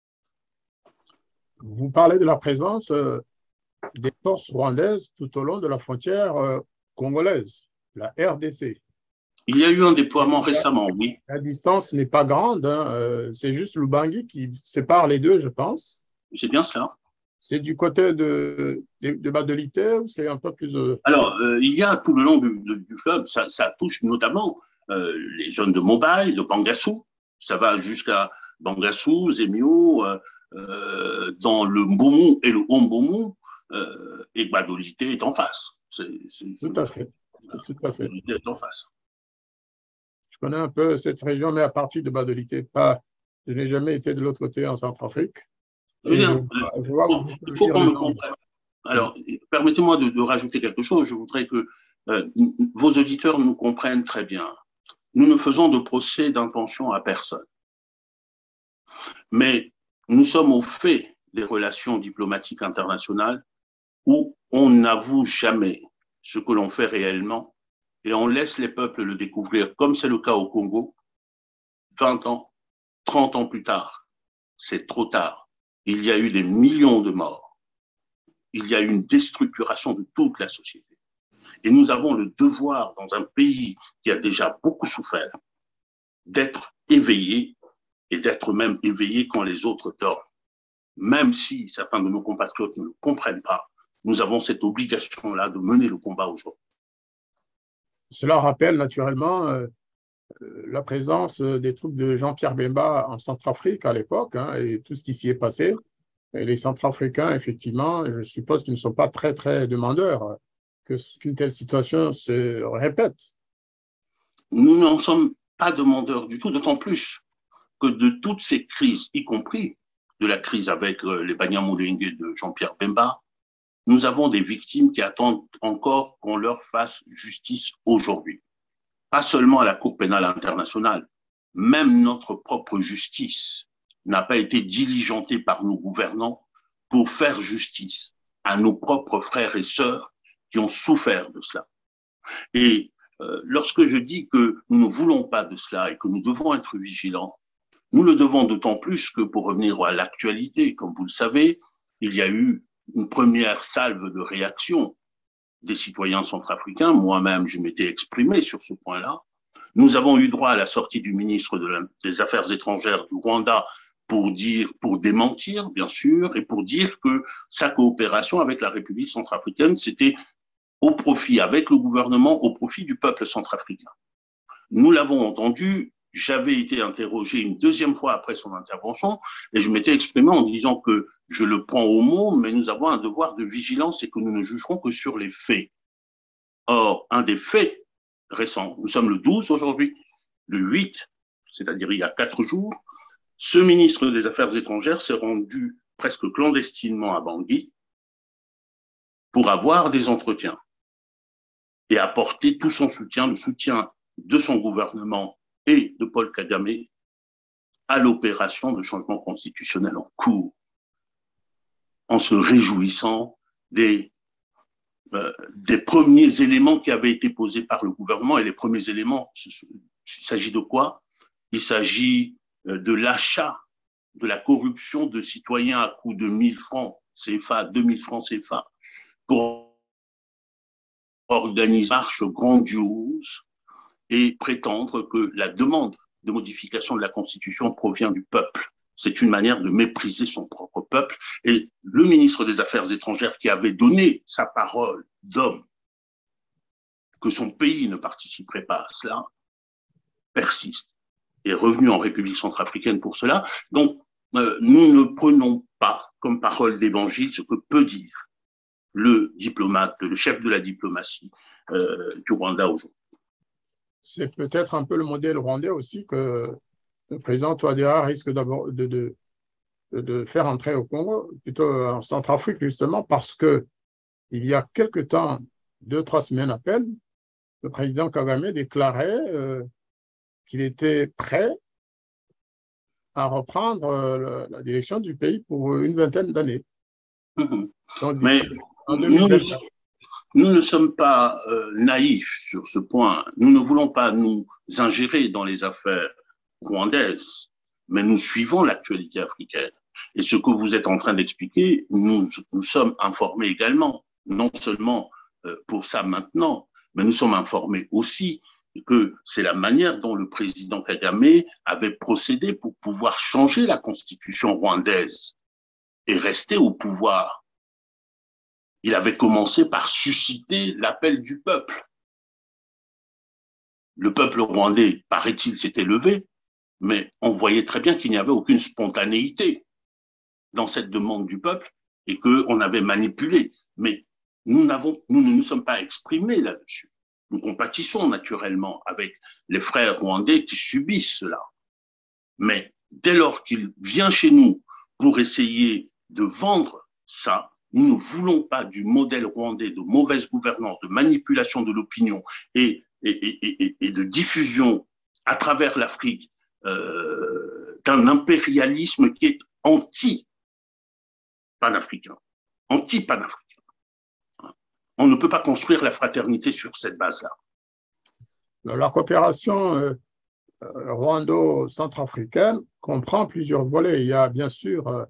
Vous parlez de la présence des forces rwandaises tout au long de la frontière congolaise, la RDC. Il y a eu un déploiement récemment, oui. La distance n'est pas grande, hein, c'est juste l'Ubangi qui sépare les deux, je pense. C'est bien cela. C'est du côté de Bas-de-Lité ou c'est un peu plus… Alors, il y a tout le long du fleuve, ça touche notamment les zones de Mobile, de Bangassou, ça va jusqu'à Bangassou, Zemio, dans le Mbomou et le Haut-Mbomou, et Gbadolité est en face. Tout à fait. Tout à fait. Gbadolité est en face. Je connais un peu cette région, mais à partir de Gbadolité, pas. Je n'ai jamais été de l'autre côté en Centrafrique. Je veux Et dire, je vois que vous il pouvez faut lire qu'on les me langues. comprenne. Alors, permettez-moi de rajouter quelque chose. Je voudrais que vos auditeurs nous comprennent très bien. Nous ne faisons de procès d'intention à personne. Mais nous sommes au fait des relations diplomatiques internationales où on n'avoue jamais ce que l'on fait réellement et on laisse les peuples le découvrir, comme c'est le cas au Congo, 20 ans, 30 ans plus tard. C'est trop tard. Il y a eu des millions de morts. Il y a eu une déstructuration de toute la société. Et nous avons le devoir, dans un pays qui a déjà beaucoup souffert, d'être éveillés et d'être même éveillés quand les autres dorment. Même si certains de nos compatriotes ne le comprennent pas, nous avons cette obligation-là de mener le combat aujourd'hui. Cela rappelle naturellement la présence des troupes de Jean-Pierre Bemba en Centrafrique à l'époque, hein, et tout ce qui s'y est passé. Et les Centrafricains, effectivement, je suppose qu'ils ne sont pas très, très demandeurs qu'une telle situation se répète. Nous n'en sommes pas demandeurs du tout, d'autant plus que de toutes ces crises, y compris de la crise avec les Banyamulenge de Jean-Pierre Bemba, nous avons des victimes qui attendent encore qu'on leur fasse justice aujourd'hui. Pas seulement à la Cour pénale internationale, même notre propre justice n'a pas été diligentée par nos gouvernants pour faire justice à nos propres frères et sœurs qui ont souffert de cela. Et lorsque je dis que nous ne voulons pas de cela et que nous devons être vigilants, nous le devons d'autant plus que, pour revenir à l'actualité, comme vous le savez, il y a eu une première salve de réaction des citoyens centrafricains. Moi-même, je m'étais exprimé sur ce point-là. Nous avons eu droit à la sortie du ministre des Affaires étrangères du Rwanda pour démentir, bien sûr, et pour dire que sa coopération avec la République centrafricaine, c'était au profit, avec le gouvernement, au profit du peuple centrafricain. Nous l'avons entendu. J'avais été interrogé une deuxième fois après son intervention et je m'étais exprimé en disant que je le prends au mot, mais nous avons un devoir de vigilance et que nous ne jugerons que sur les faits. Or, un des faits récents, nous sommes le 12 aujourd'hui, le 8, c'est-à-dire il y a 4 jours, ce ministre des Affaires étrangères s'est rendu presque clandestinement à Bangui pour avoir des entretiens et apporter tout son soutien, le soutien de son gouvernement et de Paul Kagame à l'opération de changement constitutionnel en cours, en se réjouissant des premiers éléments qui avaient été posés par le gouvernement. Et les premiers éléments, il s'agit de quoi? Il s'agit de l'achat, de la corruption de citoyens à coût de 1000 francs CFA, 2000 francs CFA, pour organiser une marche grandiose et prétendre que la demande de modification de la Constitution provient du peuple. C'est une manière de mépriser son propre peuple. Et le ministre des Affaires étrangères, qui avait donné sa parole d'homme que son pays ne participerait pas à cela, persiste. Est revenu en République centrafricaine pour cela. Donc, nous ne prenons pas comme parole d'évangile ce que peut dire le diplomate, le chef de la diplomatie du Rwanda aujourd'hui. C'est peut-être un peu le modèle rwandais aussi que le président Touadéra risque de faire entrer au Congo, plutôt en Centrafrique justement, parce que il y a quelque temps, 2-3 semaines à peine, le président Kagame déclarait qu'il était prêt à reprendre la direction du pays pour une vingtaine d'années. Donc, mais en 2024. Nous ne sommes pas naïfs sur ce point. Nous ne voulons pas nous ingérer dans les affaires rwandaises, mais nous suivons l'actualité africaine. Et ce que vous êtes en train d'expliquer, nous sommes informés également, non seulement pour ça maintenant, mais nous sommes informés aussi que c'est la manière dont le président Kagame avait procédé pour pouvoir changer la constitution rwandaise et rester au pouvoir. Il avait commencé par susciter l'appel du peuple. Le peuple rwandais, paraît-il, s'était levé, mais on voyait très bien qu'il n'y avait aucune spontanéité dans cette demande du peuple et qu'on avait manipulé Mais nous ne nous sommes pas exprimés là-dessus. Nous compatissons naturellement avec les frères rwandais qui subissent cela. Mais dès lors qu'il vient chez nous pour essayer de vendre ça, nous ne voulons pas du modèle rwandais de mauvaise gouvernance, de manipulation de l'opinion et de diffusion à travers l'Afrique d'un impérialisme qui est anti-panafricain. Anti-panafricain. On ne peut pas construire la fraternité sur cette base-là. La coopération rwando-centrafricaine comprend plusieurs volets. Il y a bien sûr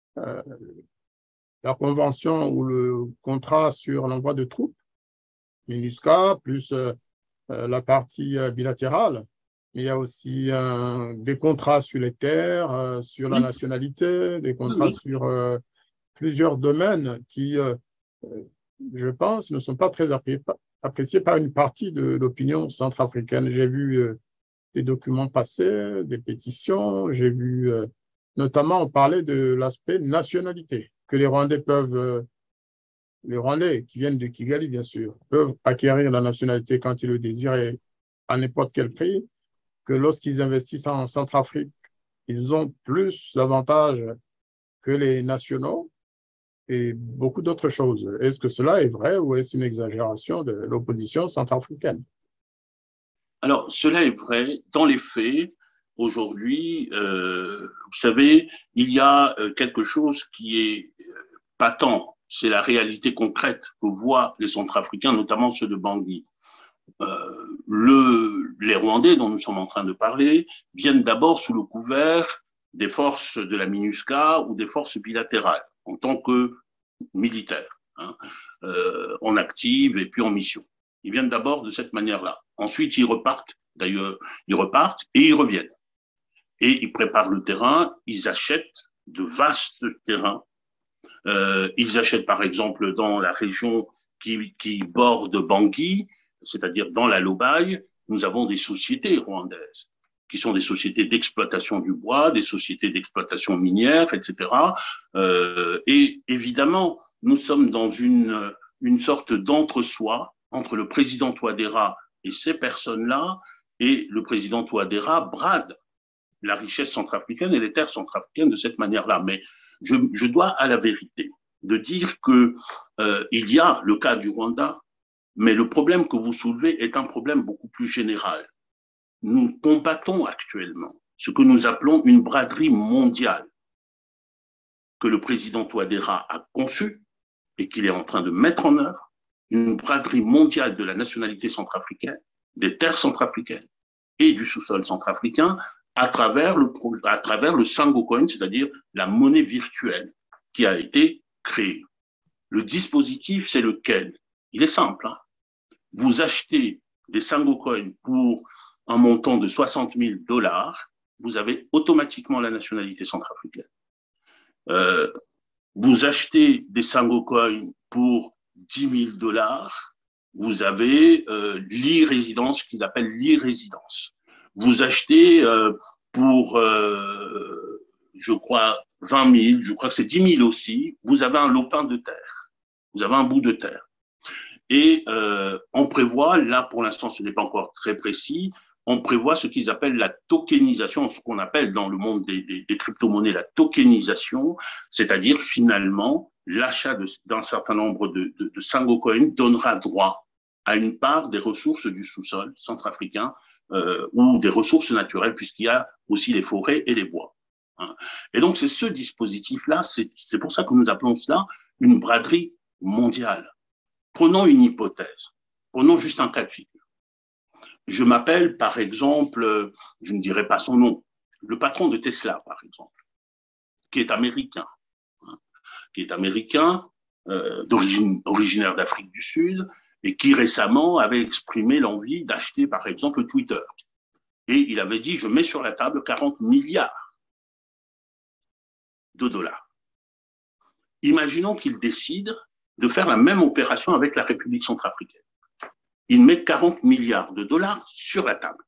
la convention ou le contrat sur l'envoi de troupes, MINUSCA, plus la partie bilatérale. Il y a aussi des contrats sur les terres, sur la nationalité, des contrats sur plusieurs domaines qui, je pense, ne sont pas très appréciés par une partie de l'opinion centrafricaine. J'ai vu des documents passés, des pétitions, j'ai vu notamment on parlait de l'aspect nationalité, que les Rwandais peuvent, les Rwandais qui viennent de Kigali bien sûr, peuvent acquérir la nationalité quand ils le désirent et à n'importe quel prix, que lorsqu'ils investissent en Centrafrique, ils ont plus d'avantages que les nationaux et beaucoup d'autres choses. Est-ce que cela est vrai ou est-ce une exagération de l'opposition centrafricaine? Alors, cela est vrai dans les faits. Aujourd'hui, vous savez, il y a quelque chose qui est patent, c'est la réalité concrète que voient les Centrafricains, notamment ceux de Bangui. Les Rwandais dont nous sommes en train de parler viennent d'abord sous le couvert des forces de la MINUSCA ou des forces bilatérales en tant que militaires, en active et puis en mission. Ils viennent d'abord de cette manière-là. Ensuite, ils repartent, d'ailleurs, ils repartent et ils reviennent. Et ils préparent le terrain, ils achètent de vastes terrains. Ils achètent, par exemple, dans la région qui borde Bangui, c'est-à-dire dans la Lobaye, nous avons des sociétés rwandaises qui sont des sociétés d'exploitation du bois, des sociétés d'exploitation minière, etc. Et évidemment, nous sommes dans une sorte d'entre-soi entre le président Touadéra et ces personnes-là, et le président Touadéra brade la richesse centrafricaine et les terres centrafricaines de cette manière-là. Mais je dois à la vérité de dire que il y a le cas du Rwanda, mais le problème que vous soulevez est un problème beaucoup plus général. Nous combattons actuellement ce que nous appelons une braderie mondiale que le président Touadéra a conçue et qu'il est en train de mettre en œuvre, une braderie mondiale de la nationalité centrafricaine, des terres centrafricaines et du sous-sol centrafricain à travers le Sango Coin, c'est-à-dire la monnaie virtuelle qui a été créée. Le dispositif, c'est lequel? Il est simple. Vous achetez des Sango Coins pour un montant de 60 000 $, vous avez automatiquement la nationalité centrafricaine. Vous achetez des Sango Coins pour 10 000 $, vous avez l'e-résidence, qu'ils appellent l'e-résidence. Vous achetez pour, je crois, 20 000, je crois que c'est 10 000 aussi, vous avez un lopin de terre, vous avez un bout de terre. Et on prévoit, là pour l'instant ce n'est pas encore très précis, on prévoit ce qu'ils appellent la tokenisation, ce qu'on appelle dans le monde des crypto-monnaies la tokenisation, c'est-à-dire finalement l'achat d'un certain nombre de Sango Coin donnera droit à une part des ressources du sous-sol centrafricain ou des ressources naturelles, puisqu'il y a aussi les forêts et les bois. Et donc c'est ce dispositif-là, c'est pour ça que nous appelons cela une braderie mondiale. Prenons une hypothèse, prenons juste un cas de figure. Je m'appelle, par exemple, je ne dirai pas son nom, le patron de Tesla, par exemple, qui est américain, originaire d'Afrique du Sud, et qui récemment avait exprimé l'envie d'acheter, par exemple, Twitter. Et il avait dit, je mets sur la table 40 milliards de dollars. Imaginons qu'il décide de faire la même opération avec la République centrafricaine. Il met 40 milliards de dollars sur la table.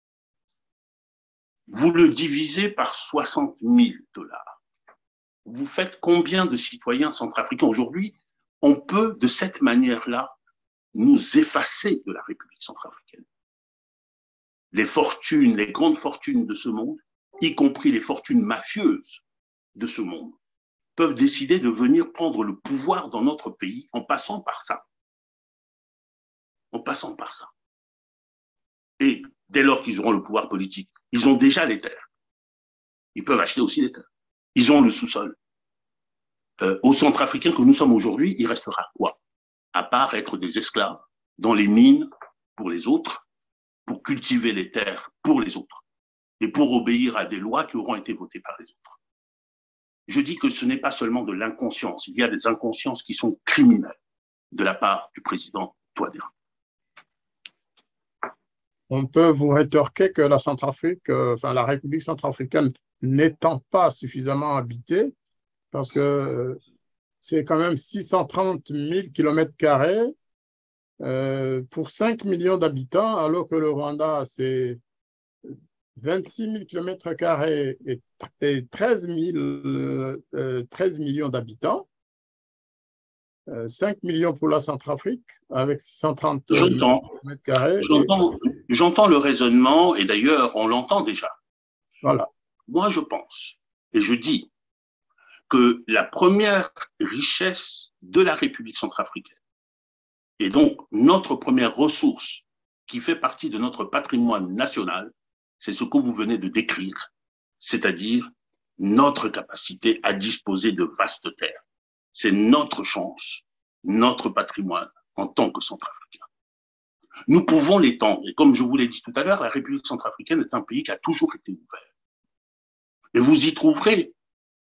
Vous le divisez par 60 000 $. Vous faites combien de citoyens centrafricains aujourd'hui? on peut de cette manière-là nous effacer de la République centrafricaine. Les fortunes, les grandes fortunes de ce monde, y compris les fortunes mafieuses de ce monde, peuvent décider de venir prendre le pouvoir dans notre pays en passant par ça. En passant par ça. Et dès lors qu'ils auront le pouvoir politique, ils ont déjà les terres. Ils peuvent acheter aussi les terres. Ils ont le sous-sol. Aux Centrafricains que nous sommes aujourd'hui, il restera quoi? À part être des esclaves dans les mines pour les autres, pour cultiver les terres pour les autres et pour obéir à des lois qui auront été votées par les autres. Je dis que ce n'est pas seulement de l'inconscience, il y a des inconsciences qui sont criminelles de la part du président Touadéra. On peut vous rétorquer que la Centrafrique, la République centrafricaine n'étant pas suffisamment habitée, parce que c'est quand même 630 000 km² pour 5 millions d'habitants, alors que le Rwanda, c'est 26 000 km² et 13 millions d'habitants. 5 millions pour la Centrafrique, avec 630 km². J'entends le raisonnement, et d'ailleurs, on l'entend déjà. Voilà. Moi, je pense, et je dis, que la première richesse de la République centrafricaine, et donc notre première ressource qui fait partie de notre patrimoine national, c'est ce que vous venez de décrire, c'est-à-dire notre capacité à disposer de vastes terres. C'est notre chance, notre patrimoine en tant que Centrafricains. Nous pouvons l'étendre. Et comme je vous l'ai dit tout à l'heure, la République centrafricaine est un pays qui a toujours été ouvert. Et vous y trouverez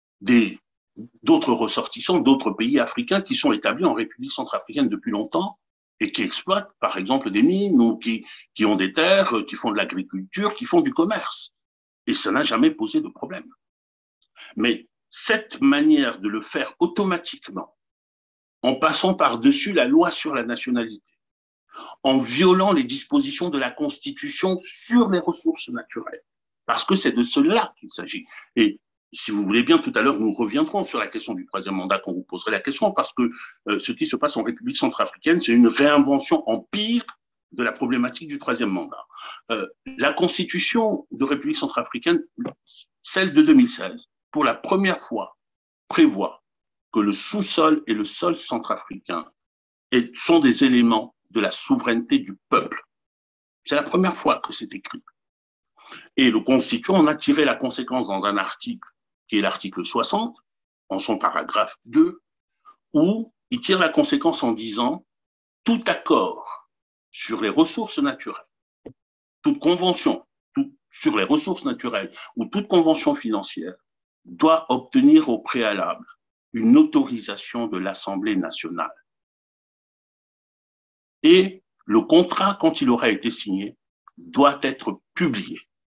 d'autres ressortissants d'autres pays africains qui sont établis en République centrafricaine depuis longtemps et qui exploitent, par exemple, des mines ou qui ont des terres, qui font de l'agriculture, qui font du commerce. Et ça n'a jamais posé de problème. Mais cette manière de le faire automatiquement, en passant par-dessus la loi sur la nationalité, en violant les dispositions de la Constitution sur les ressources naturelles, parce que c'est de cela qu'il s'agit. Et si vous voulez bien, tout à l'heure, nous reviendrons sur la question du troisième mandat quand vous poserez la question, parce que ce qui se passe en République centrafricaine, c'est une réinvention empire de la problématique du troisième mandat. La Constitution de République centrafricaine, celle de 2016, pour la première fois, prévoit que le sous-sol et le sol centrafricain sont des éléments de la souveraineté du peuple. C'est la première fois que c'est écrit. Et le Constituant en a tiré la conséquence dans un article qui est l'article 60, en son paragraphe 2, où il tire la conséquence en disant « Tout accord sur les ressources naturelles, toute convention sur les ressources naturelles ou toute convention financière doit obtenir au préalable une autorisation de l'Assemblée nationale. Et le contrat, quand il aura été signé, doit être publié. »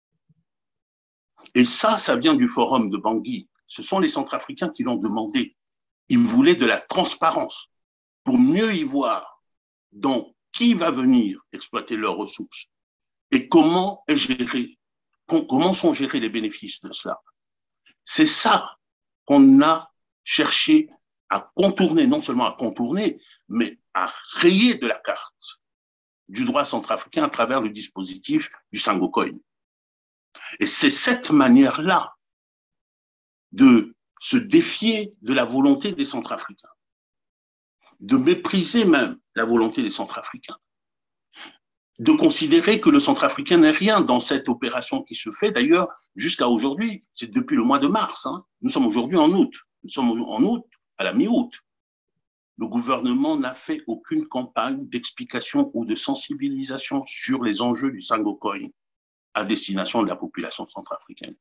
Et ça vient du forum de Bangui. Ce sont les Centrafricains qui l'ont demandé. Ils voulaient de la transparence pour mieux y voir dans qui va venir exploiter leurs ressources et comment sont gérés les bénéfices de cela. C'est ça qu'on a cherché à contourner, non seulement à contourner, mais à rayer de la carte du droit centrafricain à travers le dispositif du Sangokoin. Et c'est cette manière-là de se défier de la volonté des Centrafricains, de mépriser même la volonté des Centrafricains, de considérer que le Centrafricain n'est rien dans cette opération qui se fait. D'ailleurs, jusqu'à aujourd'hui, c'est depuis le mois de mars. Nous sommes aujourd'hui en août. Nous sommes en août, à la mi-août. Le gouvernement n'a fait aucune campagne d'explication ou de sensibilisation sur les enjeux du Sangokoin à destination de la population centrafricaine.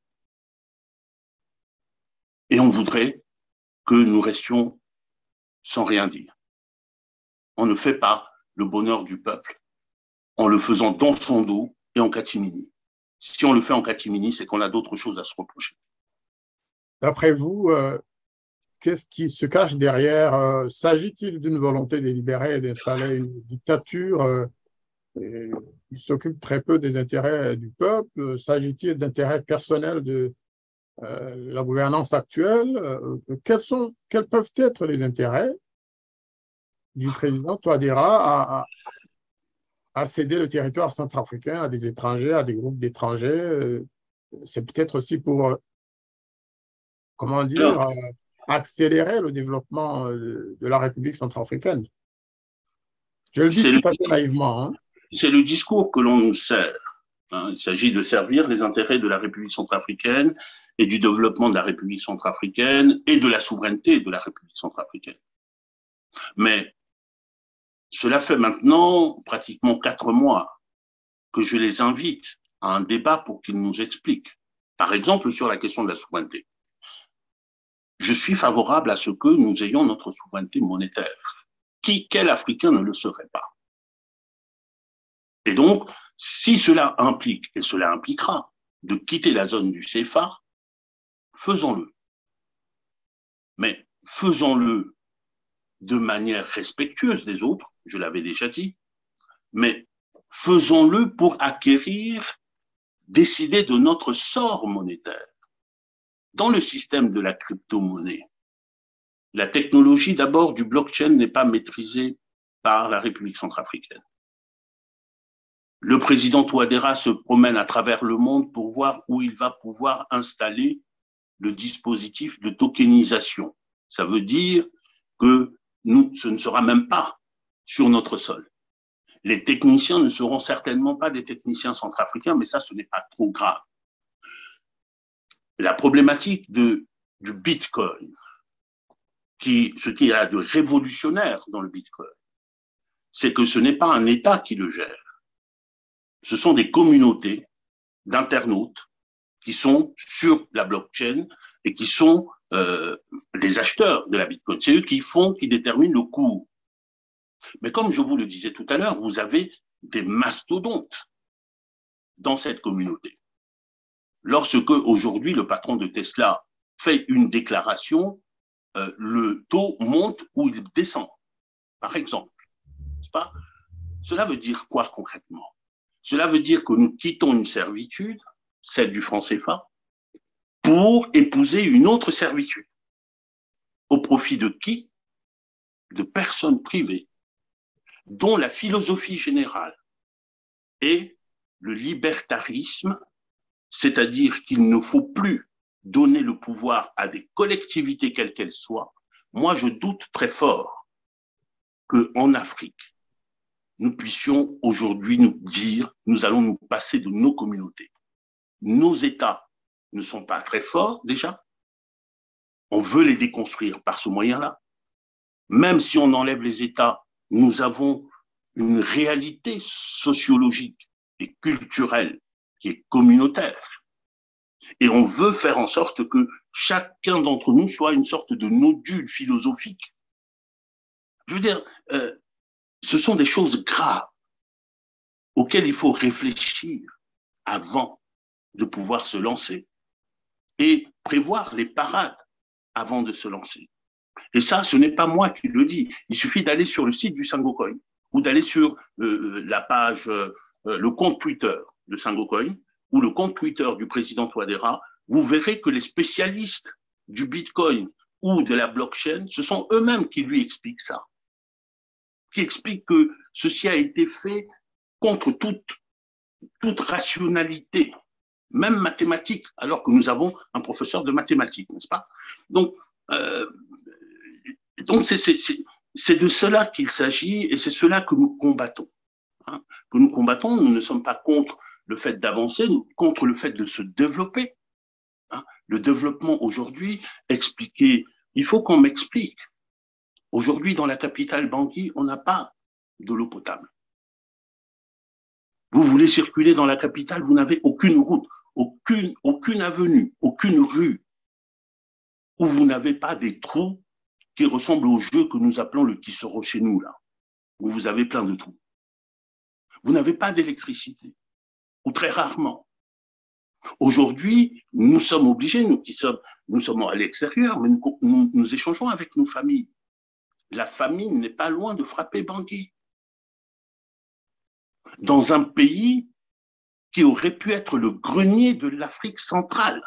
Et on voudrait que nous restions sans rien dire. On ne fait pas le bonheur du peuple en le faisant dans son dos et en catimini. Si on le fait en catimini, c'est qu'on a d'autres choses à se reprocher. D'après vous, qu'est-ce qui se cache derrière? S'agit-il d'une volonté délibérée d'installer une dictature qui s'occupe très peu des intérêts du peuple? S'agit-il d'intérêts personnels de la gouvernance actuelle? Quels peuvent être les intérêts? du président Touadéra à céder le territoire centrafricain à des étrangers, à des groupes d'étrangers. C'est peut-être aussi pour, comment dire, Alors, accélérer le développement de la République centrafricaine. Je le dis c'est tout le, à fait naïvement, hein. c'est le discours que l'on nous sert. Hein. Il s'agit de servir les intérêts de la République centrafricaine et du développement de la République centrafricaine et de la souveraineté de la République centrafricaine. Mais cela fait maintenant pratiquement 4 mois que je les invite à un débat pour qu'ils nous expliquent. Par exemple, sur la question de la souveraineté. Je suis favorable à ce que nous ayons notre souveraineté monétaire. Quel Africain ne le serait pas? Et donc, si cela implique, et cela impliquera, de quitter la zone du CFA, faisons-le. Mais faisons-le de manière respectueuse des autres, je l'avais déjà dit, mais faisons-le pour acquérir, décider de notre sort monétaire. Dans le système de la crypto-monnaie, la technologie d'abord du blockchain n'est pas maîtrisée par la République centrafricaine. Le président Touadéra se promène à travers le monde pour voir où il va pouvoir installer le dispositif de tokenisation. Ça veut dire que ce ne sera même pas sur notre sol. Les techniciens ne seront certainement pas des techniciens centrafricains, mais ça, ce n'est pas trop grave. La problématique du Bitcoin, ce qu'il y a de révolutionnaire dans le Bitcoin, c'est que ce n'est pas un État qui le gère. Ce sont des communautés d'internautes qui sont sur la blockchain et qui sont les acheteurs de la Bitcoin. C'est eux qui déterminent le cours. Mais comme je vous le disais tout à l'heure, vous avez des mastodontes dans cette communauté. Lorsque aujourd'hui le patron de Tesla fait une déclaration, le taux monte ou il descend, par exemple. N'est-ce pas? Cela veut dire quoi concrètement? Cela veut dire que nous quittons une servitude, celle du franc CFA, pour épouser une autre servitude. Au profit de qui? De personnes privées, dont la philosophie générale est le libertarisme, c'est-à-dire qu'il ne faut plus donner le pouvoir à des collectivités quelles qu'elles soient. Moi, je doute très fort qu'en Afrique, nous puissions aujourd'hui nous dire, nous allons nous passer de nos communautés. Nos États ne sont pas très forts déjà. On veut les déconstruire par ce moyen-là. Même si on enlève les États, nous avons une réalité sociologique et culturelle qui est communautaire. Et on veut faire en sorte que chacun d'entre nous soit une sorte de nodule philosophique. Je veux dire, ce sont des choses graves auxquelles il faut réfléchir avant de pouvoir se lancer et prévoir les parades avant de se lancer. Et ça, ce n'est pas moi qui le dis. Il suffit d'aller sur le site du Sangocoin ou d'aller sur la page, le compte Twitter de Sangocoin ou le compte Twitter du président Touadéra. Vous verrez que les spécialistes du Bitcoin ou de la blockchain, ce sont eux-mêmes qui lui expliquent ça, qui expliquent que ceci a été fait contre toute rationalité, même mathématique, alors que nous avons un professeur de mathématiques, n'est-ce pas? Donc c'est de cela qu'il s'agit et c'est cela que nous combattons. Hein, que nous combattons, nous ne sommes pas contre le fait d'avancer, contre le fait de se développer. Hein. Le développement aujourd'hui, il faut qu'on m'explique. Aujourd'hui, dans la capitale Bangui, on n'a pas de l'eau potable. Vous voulez circuler dans la capitale, vous n'avez aucune route, aucune avenue, aucune rue où vous n'avez pas des trous qui ressemblent au jeu que nous appelons le Kissoro chez nous, là, où vous avez plein de trous. Vous n'avez pas d'électricité, ou très rarement. Aujourd'hui, nous sommes obligés, nous sommes à l'extérieur, mais nous échangeons avec nos familles. La famine n'est pas loin de frapper Bangui. Dans un pays qui aurait pu être le grenier de l'Afrique centrale,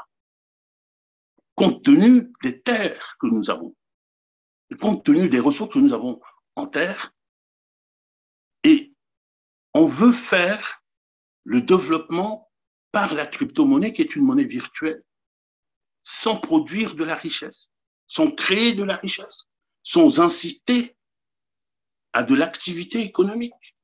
compte tenu des terres que nous avons, compte tenu des ressources que nous avons en terre et on veut faire le développement par la crypto-monnaie qui est une monnaie virtuelle, sans produire de la richesse, sans créer de la richesse, sans inciter à de l'activité économique.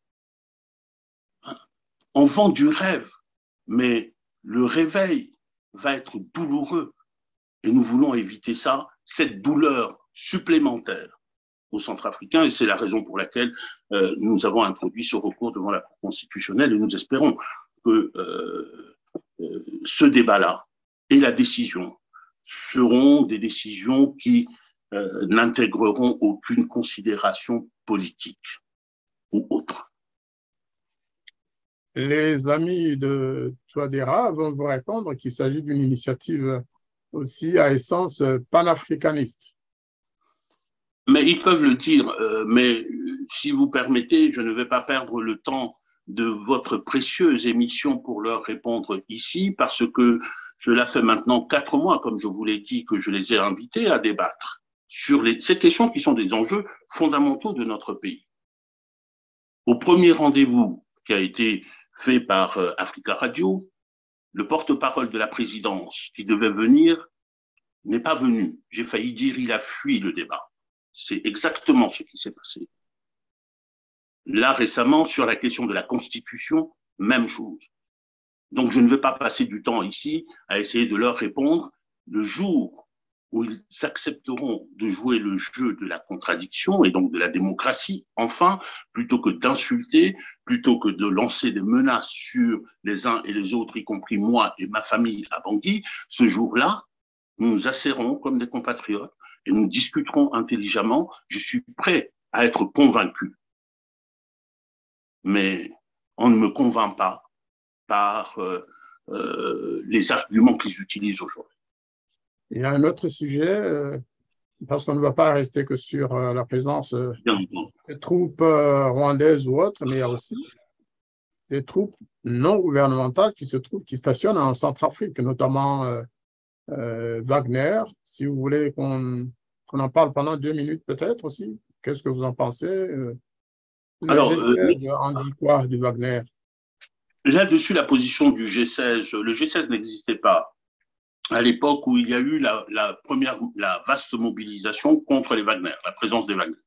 On vend du rêve, mais le réveil va être douloureux et nous voulons éviter ça, cette douleur supplémentaire aux Centrafricains et c'est la raison pour laquelle nous avons introduit ce recours devant la Cour constitutionnelle et nous espérons que ce débat-là et la décision seront des décisions qui n'intégreront aucune considération politique ou autre. Les amis de Touadéra vont vous répondre qu'il s'agit d'une initiative aussi à essence panafricaniste. Mais ils peuvent le dire, mais si vous permettez, je ne vais pas perdre le temps de votre précieuse émission pour leur répondre ici, parce que cela fait maintenant 4 mois, comme je vous l'ai dit, que je les ai invités à débattre sur ces questions qui sont des enjeux fondamentaux de notre pays. Au premier rendez-vous qui a été fait par Africa Radio, le porte-parole de la présidence qui devait venir n'est pas venu. J'ai failli dire il a fui le débat. C'est exactement ce qui s'est passé. Là, récemment, sur la question de la Constitution, même chose. Donc, je ne vais pas passer du temps ici à essayer de leur répondre. Le jour où ils accepteront de jouer le jeu de la contradiction et donc de la démocratie, enfin, plutôt que d'insulter, plutôt que de lancer des menaces sur les uns et les autres, y compris moi et ma famille à Bangui, ce jour-là, nous nous asserrons comme des compatriotes et nous discuterons intelligemment. Je suis prêt à être convaincu. Mais on ne me convainc pas par les arguments qu'ils utilisent aujourd'hui. Il y a un autre sujet, parce qu'on ne va pas rester que sur la présence des troupes rwandaises ou autres, mais il y a aussi des troupes non gouvernementales qui stationnent en Centrafrique, notamment Wagner. Si vous voulez qu'on en parle pendant 2 minutes peut-être aussi, qu'est-ce que vous en pensez? Alors, G16 en dit quoi du Wagner? Là-dessus, la position du G16, le G16 n'existait pas à l'époque où il y a eu la vaste mobilisation contre les Wagner, la présence des Wagner.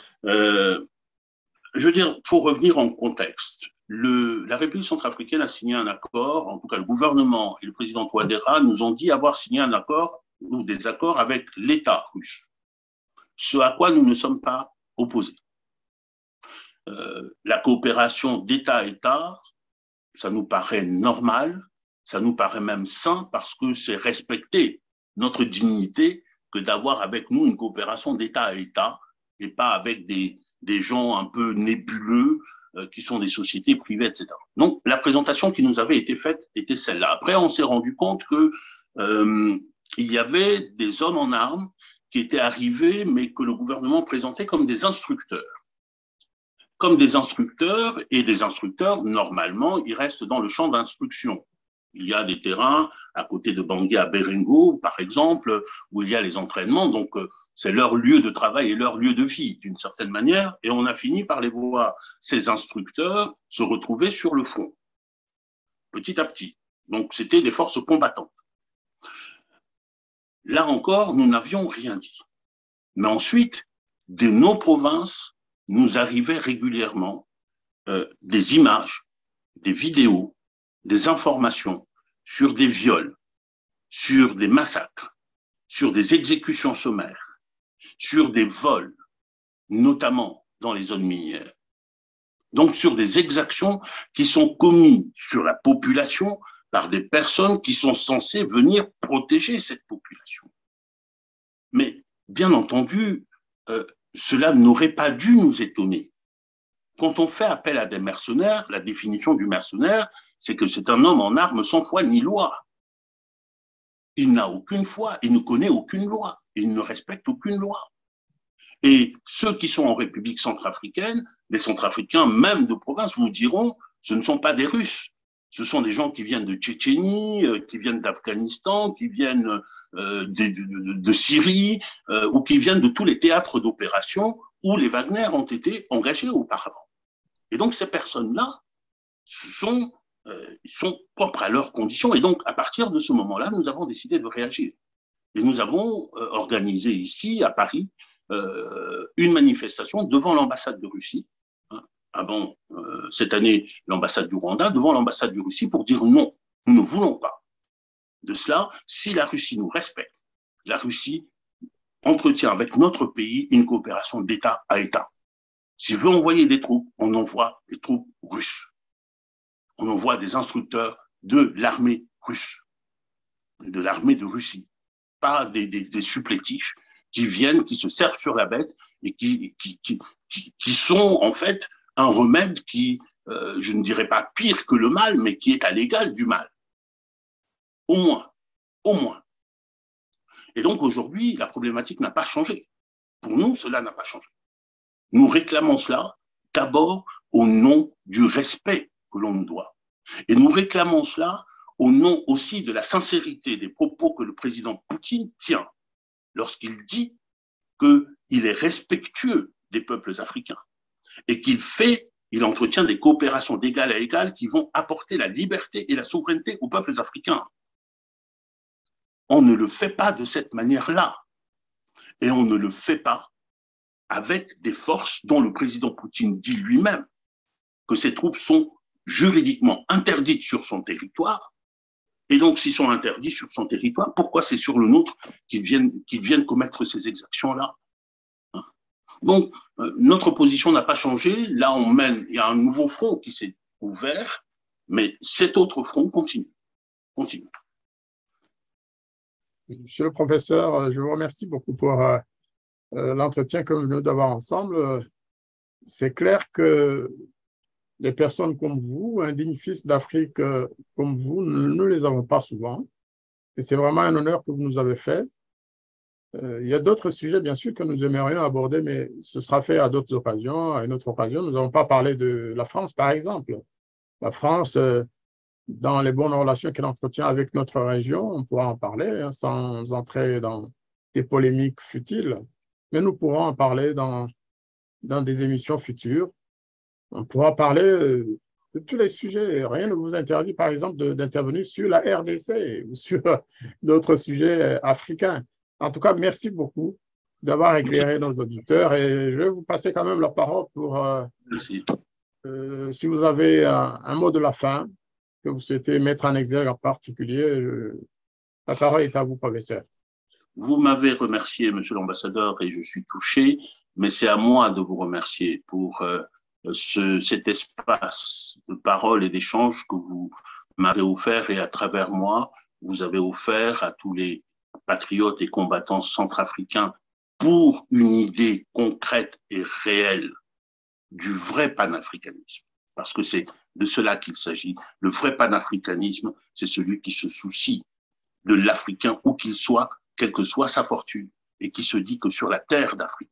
Je veux dire, pour revenir en contexte, la République centrafricaine a signé un accord, en tout cas le gouvernement et le président Touadéra nous ont dit avoir signé un accord ou des accords avec l'État russe, ce à quoi nous ne sommes pas opposés. La coopération d'État à État, ça nous paraît normal, ça nous paraît même sain parce que c'est respecter notre dignité que d'avoir avec nous une coopération d'État à État et pas avec des gens un peu nébuleux qui sont des sociétés privées, etc. Donc, la présentation qui nous avait été faite était celle-là. Après, on s'est rendu compte que il y avait des hommes en armes qui étaient arrivés, mais que le gouvernement présentait comme des instructeurs. Comme des instructeurs, et des instructeurs, normalement, ils restent dans le champ d'instruction. Il y a des terrains à côté de Bangui à Berengo, par exemple, où il y a les entraînements. Donc, c'est leur lieu de travail et leur lieu de vie, d'une certaine manière. Et on a fini par les voir, ces instructeurs, se retrouver sur le front, petit à petit. Donc, c'était des forces combattantes. Là encore, nous n'avions rien dit. Mais ensuite, de nos provinces, nous arrivaient régulièrement des images, des vidéos, des informations sur des viols, sur des massacres, sur des exécutions sommaires, sur des vols, notamment dans les zones minières. Donc sur des exactions qui sont commises sur la population par des personnes qui sont censées venir protéger cette population. Mais bien entendu, cela n'aurait pas dû nous étonner. Quand on fait appel à des mercenaires, la définition du mercenaire, c'est que c'est un homme en armes sans foi ni loi. Il n'a aucune foi, il ne connaît aucune loi, il ne respecte aucune loi. Et ceux qui sont en République centrafricaine, les Centrafricains, même de province, vous diront, ce ne sont pas des Russes. Ce sont des gens qui viennent de Tchétchénie, qui viennent d'Afghanistan, qui viennent de Syrie, ou qui viennent de tous les théâtres d'opération où les Wagner ont été engagés auparavant. Et donc, ces personnes-là sont propres à leurs conditions. Et donc, à partir de ce moment-là, nous avons décidé de réagir. Et nous avons organisé ici, à Paris, une manifestation devant l'ambassade de Russie, hein, avant cette année l'ambassade du Rwanda, devant l'ambassade de Russie pour dire non, nous ne voulons pas de cela. Si la Russie nous respecte, la Russie entretient avec notre pays une coopération d'État à État. S'il veut envoyer des troupes, on envoie des troupes russes. On envoie des instructeurs de l'armée russe, de l'armée de Russie, pas des supplétifs qui viennent, qui se servent sur la bête et qui sont en fait un remède qui, je ne dirais pas pire que le mal, mais qui est à l'égal du mal. Au moins, au moins. Et donc aujourd'hui, la problématique n'a pas changé. Pour nous, cela n'a pas changé. Nous réclamons cela d'abord au nom du respect que l'on nous doit. Et nous réclamons cela au nom aussi de la sincérité des propos que le président Poutine tient lorsqu'il dit qu'il est respectueux des peuples africains et il entretient des coopérations d'égal à égal qui vont apporter la liberté et la souveraineté aux peuples africains. On ne le fait pas de cette manière-là. Et on ne le fait pas avec des forces dont le président Poutine dit lui-même que ces troupes sont juridiquement interdites sur son territoire. Et donc, s'ils sont interdits sur son territoire, pourquoi c'est sur le nôtre qu'ils viennent commettre ces exactions-là? Donc, notre position n'a pas changé. Là, il y a un nouveau front qui s'est ouvert, mais cet autre front continue. Monsieur le professeur, je vous remercie beaucoup pour l'entretien que nous venons d'avoir ensemble. C'est clair que les personnes comme vous, un digne fils d'Afrique comme vous, nous ne les avons pas souvent. Et c'est vraiment un honneur que vous nous avez fait. Il y a d'autres sujets, bien sûr, que nous aimerions aborder, mais ce sera fait à d'autres occasions, à une autre occasion. Nous n'avons pas parlé de la France, par exemple. La France, dans les bonnes relations qu'elle entretient avec notre région, on pourra en parler hein, sans entrer dans des polémiques futiles, mais nous pourrons en parler dans des émissions futures. On pourra parler de tous les sujets. Rien ne vous interdit, par exemple, d'intervenir sur la RDC ou sur d'autres sujets africains. En tout cas, merci beaucoup d'avoir éclairé nos auditeurs et je vais vous passer quand même la parole pour, si vous avez un mot de la fin que vous souhaitez mettre en exergue en particulier, la parole est à vous, professeur. Vous m'avez remercié, monsieur l'ambassadeur, et je suis touché, mais c'est à moi de vous remercier pour cet espace de parole et d'échange que vous m'avez offert et à travers moi, vous avez offert à tous les patriotes et combattants centrafricains pour une idée concrète et réelle du vrai panafricanisme. Parce que c'est de cela qu'il s'agit. Le vrai panafricanisme, c'est celui qui se soucie de l'Africain où qu'il soit, quelle que soit sa fortune, et qui se dit que sur la terre d'Afrique,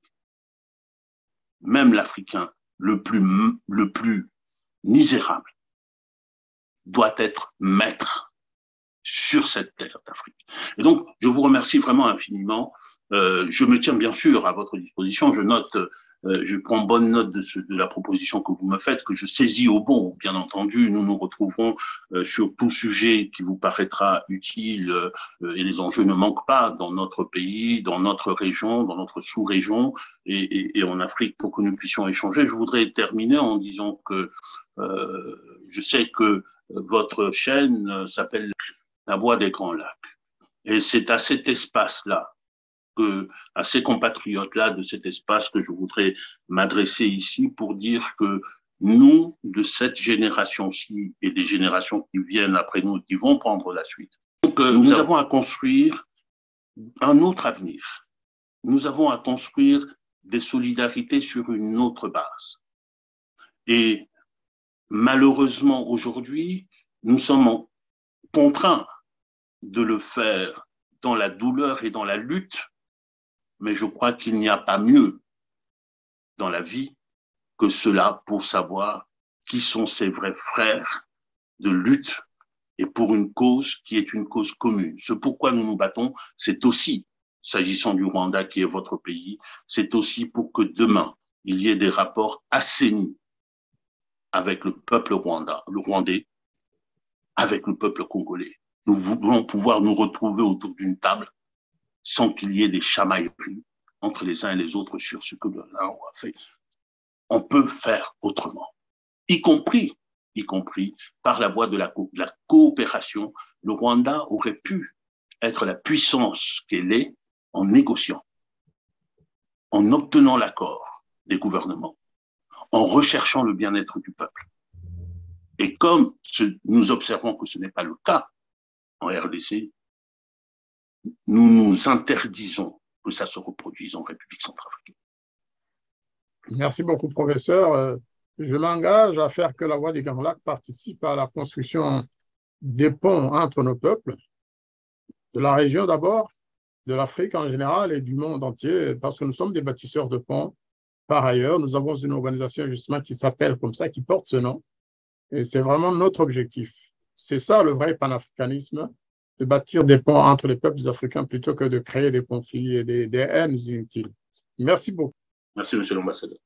même l'Africain le plus misérable doit être maître sur cette terre d'Afrique. Et donc, je vous remercie vraiment infiniment. Je me tiens bien sûr à votre disposition. Je prends bonne note de la proposition que vous me faites, que je saisis au bon, bien entendu. Nous nous retrouverons sur tout sujet qui vous paraîtra utile et les enjeux ne manquent pas dans notre pays, dans notre région, dans notre sous-région et en Afrique pour que nous puissions échanger. Je voudrais terminer en disant que je sais que votre chaîne s'appelle La Voix des Grands Lacs. Et c'est à cet espace-là, à ces compatriotes-là de cet espace que je voudrais m'adresser ici pour dire que nous, de cette génération-ci et des générations qui viennent après nous, qui vont prendre la suite, donc, nous avons à construire un autre avenir. Nous avons à construire des solidarités sur une autre base. Et malheureusement, aujourd'hui, nous sommes contraints de le faire dans la douleur et dans la lutte, mais je crois qu'il n'y a pas mieux dans la vie que cela pour savoir qui sont ses vrais frères de lutte et pour une cause qui est une cause commune. Ce pourquoi nous nous battons, c'est aussi, s'agissant du Rwanda qui est votre pays, c'est aussi pour que demain, il y ait des rapports assainis avec le peuple rwandais, avec le peuple congolais. Nous voulons pouvoir nous retrouver autour d'une table sans qu'il y ait des chamailleries entre les uns et les autres sur ce que l'un a fait. On peut faire autrement, y compris par la voie de la coopération. Le Rwanda aurait pu être la puissance qu'elle est en négociant, en obtenant l'accord des gouvernements, en recherchant le bien-être du peuple. Et comme nous observons que ce n'est pas le cas en RDC, nous nous interdisons que ça se reproduise en République centrafricaine. Merci beaucoup, professeur. Je m'engage à faire que la Voix des Grands Lacs participe à la construction des ponts entre nos peuples, de la région d'abord, de l'Afrique en général et du monde entier, parce que nous sommes des bâtisseurs de ponts. Par ailleurs, nous avons une organisation justement qui s'appelle comme ça, qui porte ce nom, et c'est vraiment notre objectif. C'est ça le vrai panafricanisme, de bâtir des ponts entre les peuples africains plutôt que de créer des conflits et des haines inutiles. Merci beaucoup. Merci, monsieur l'ambassadeur.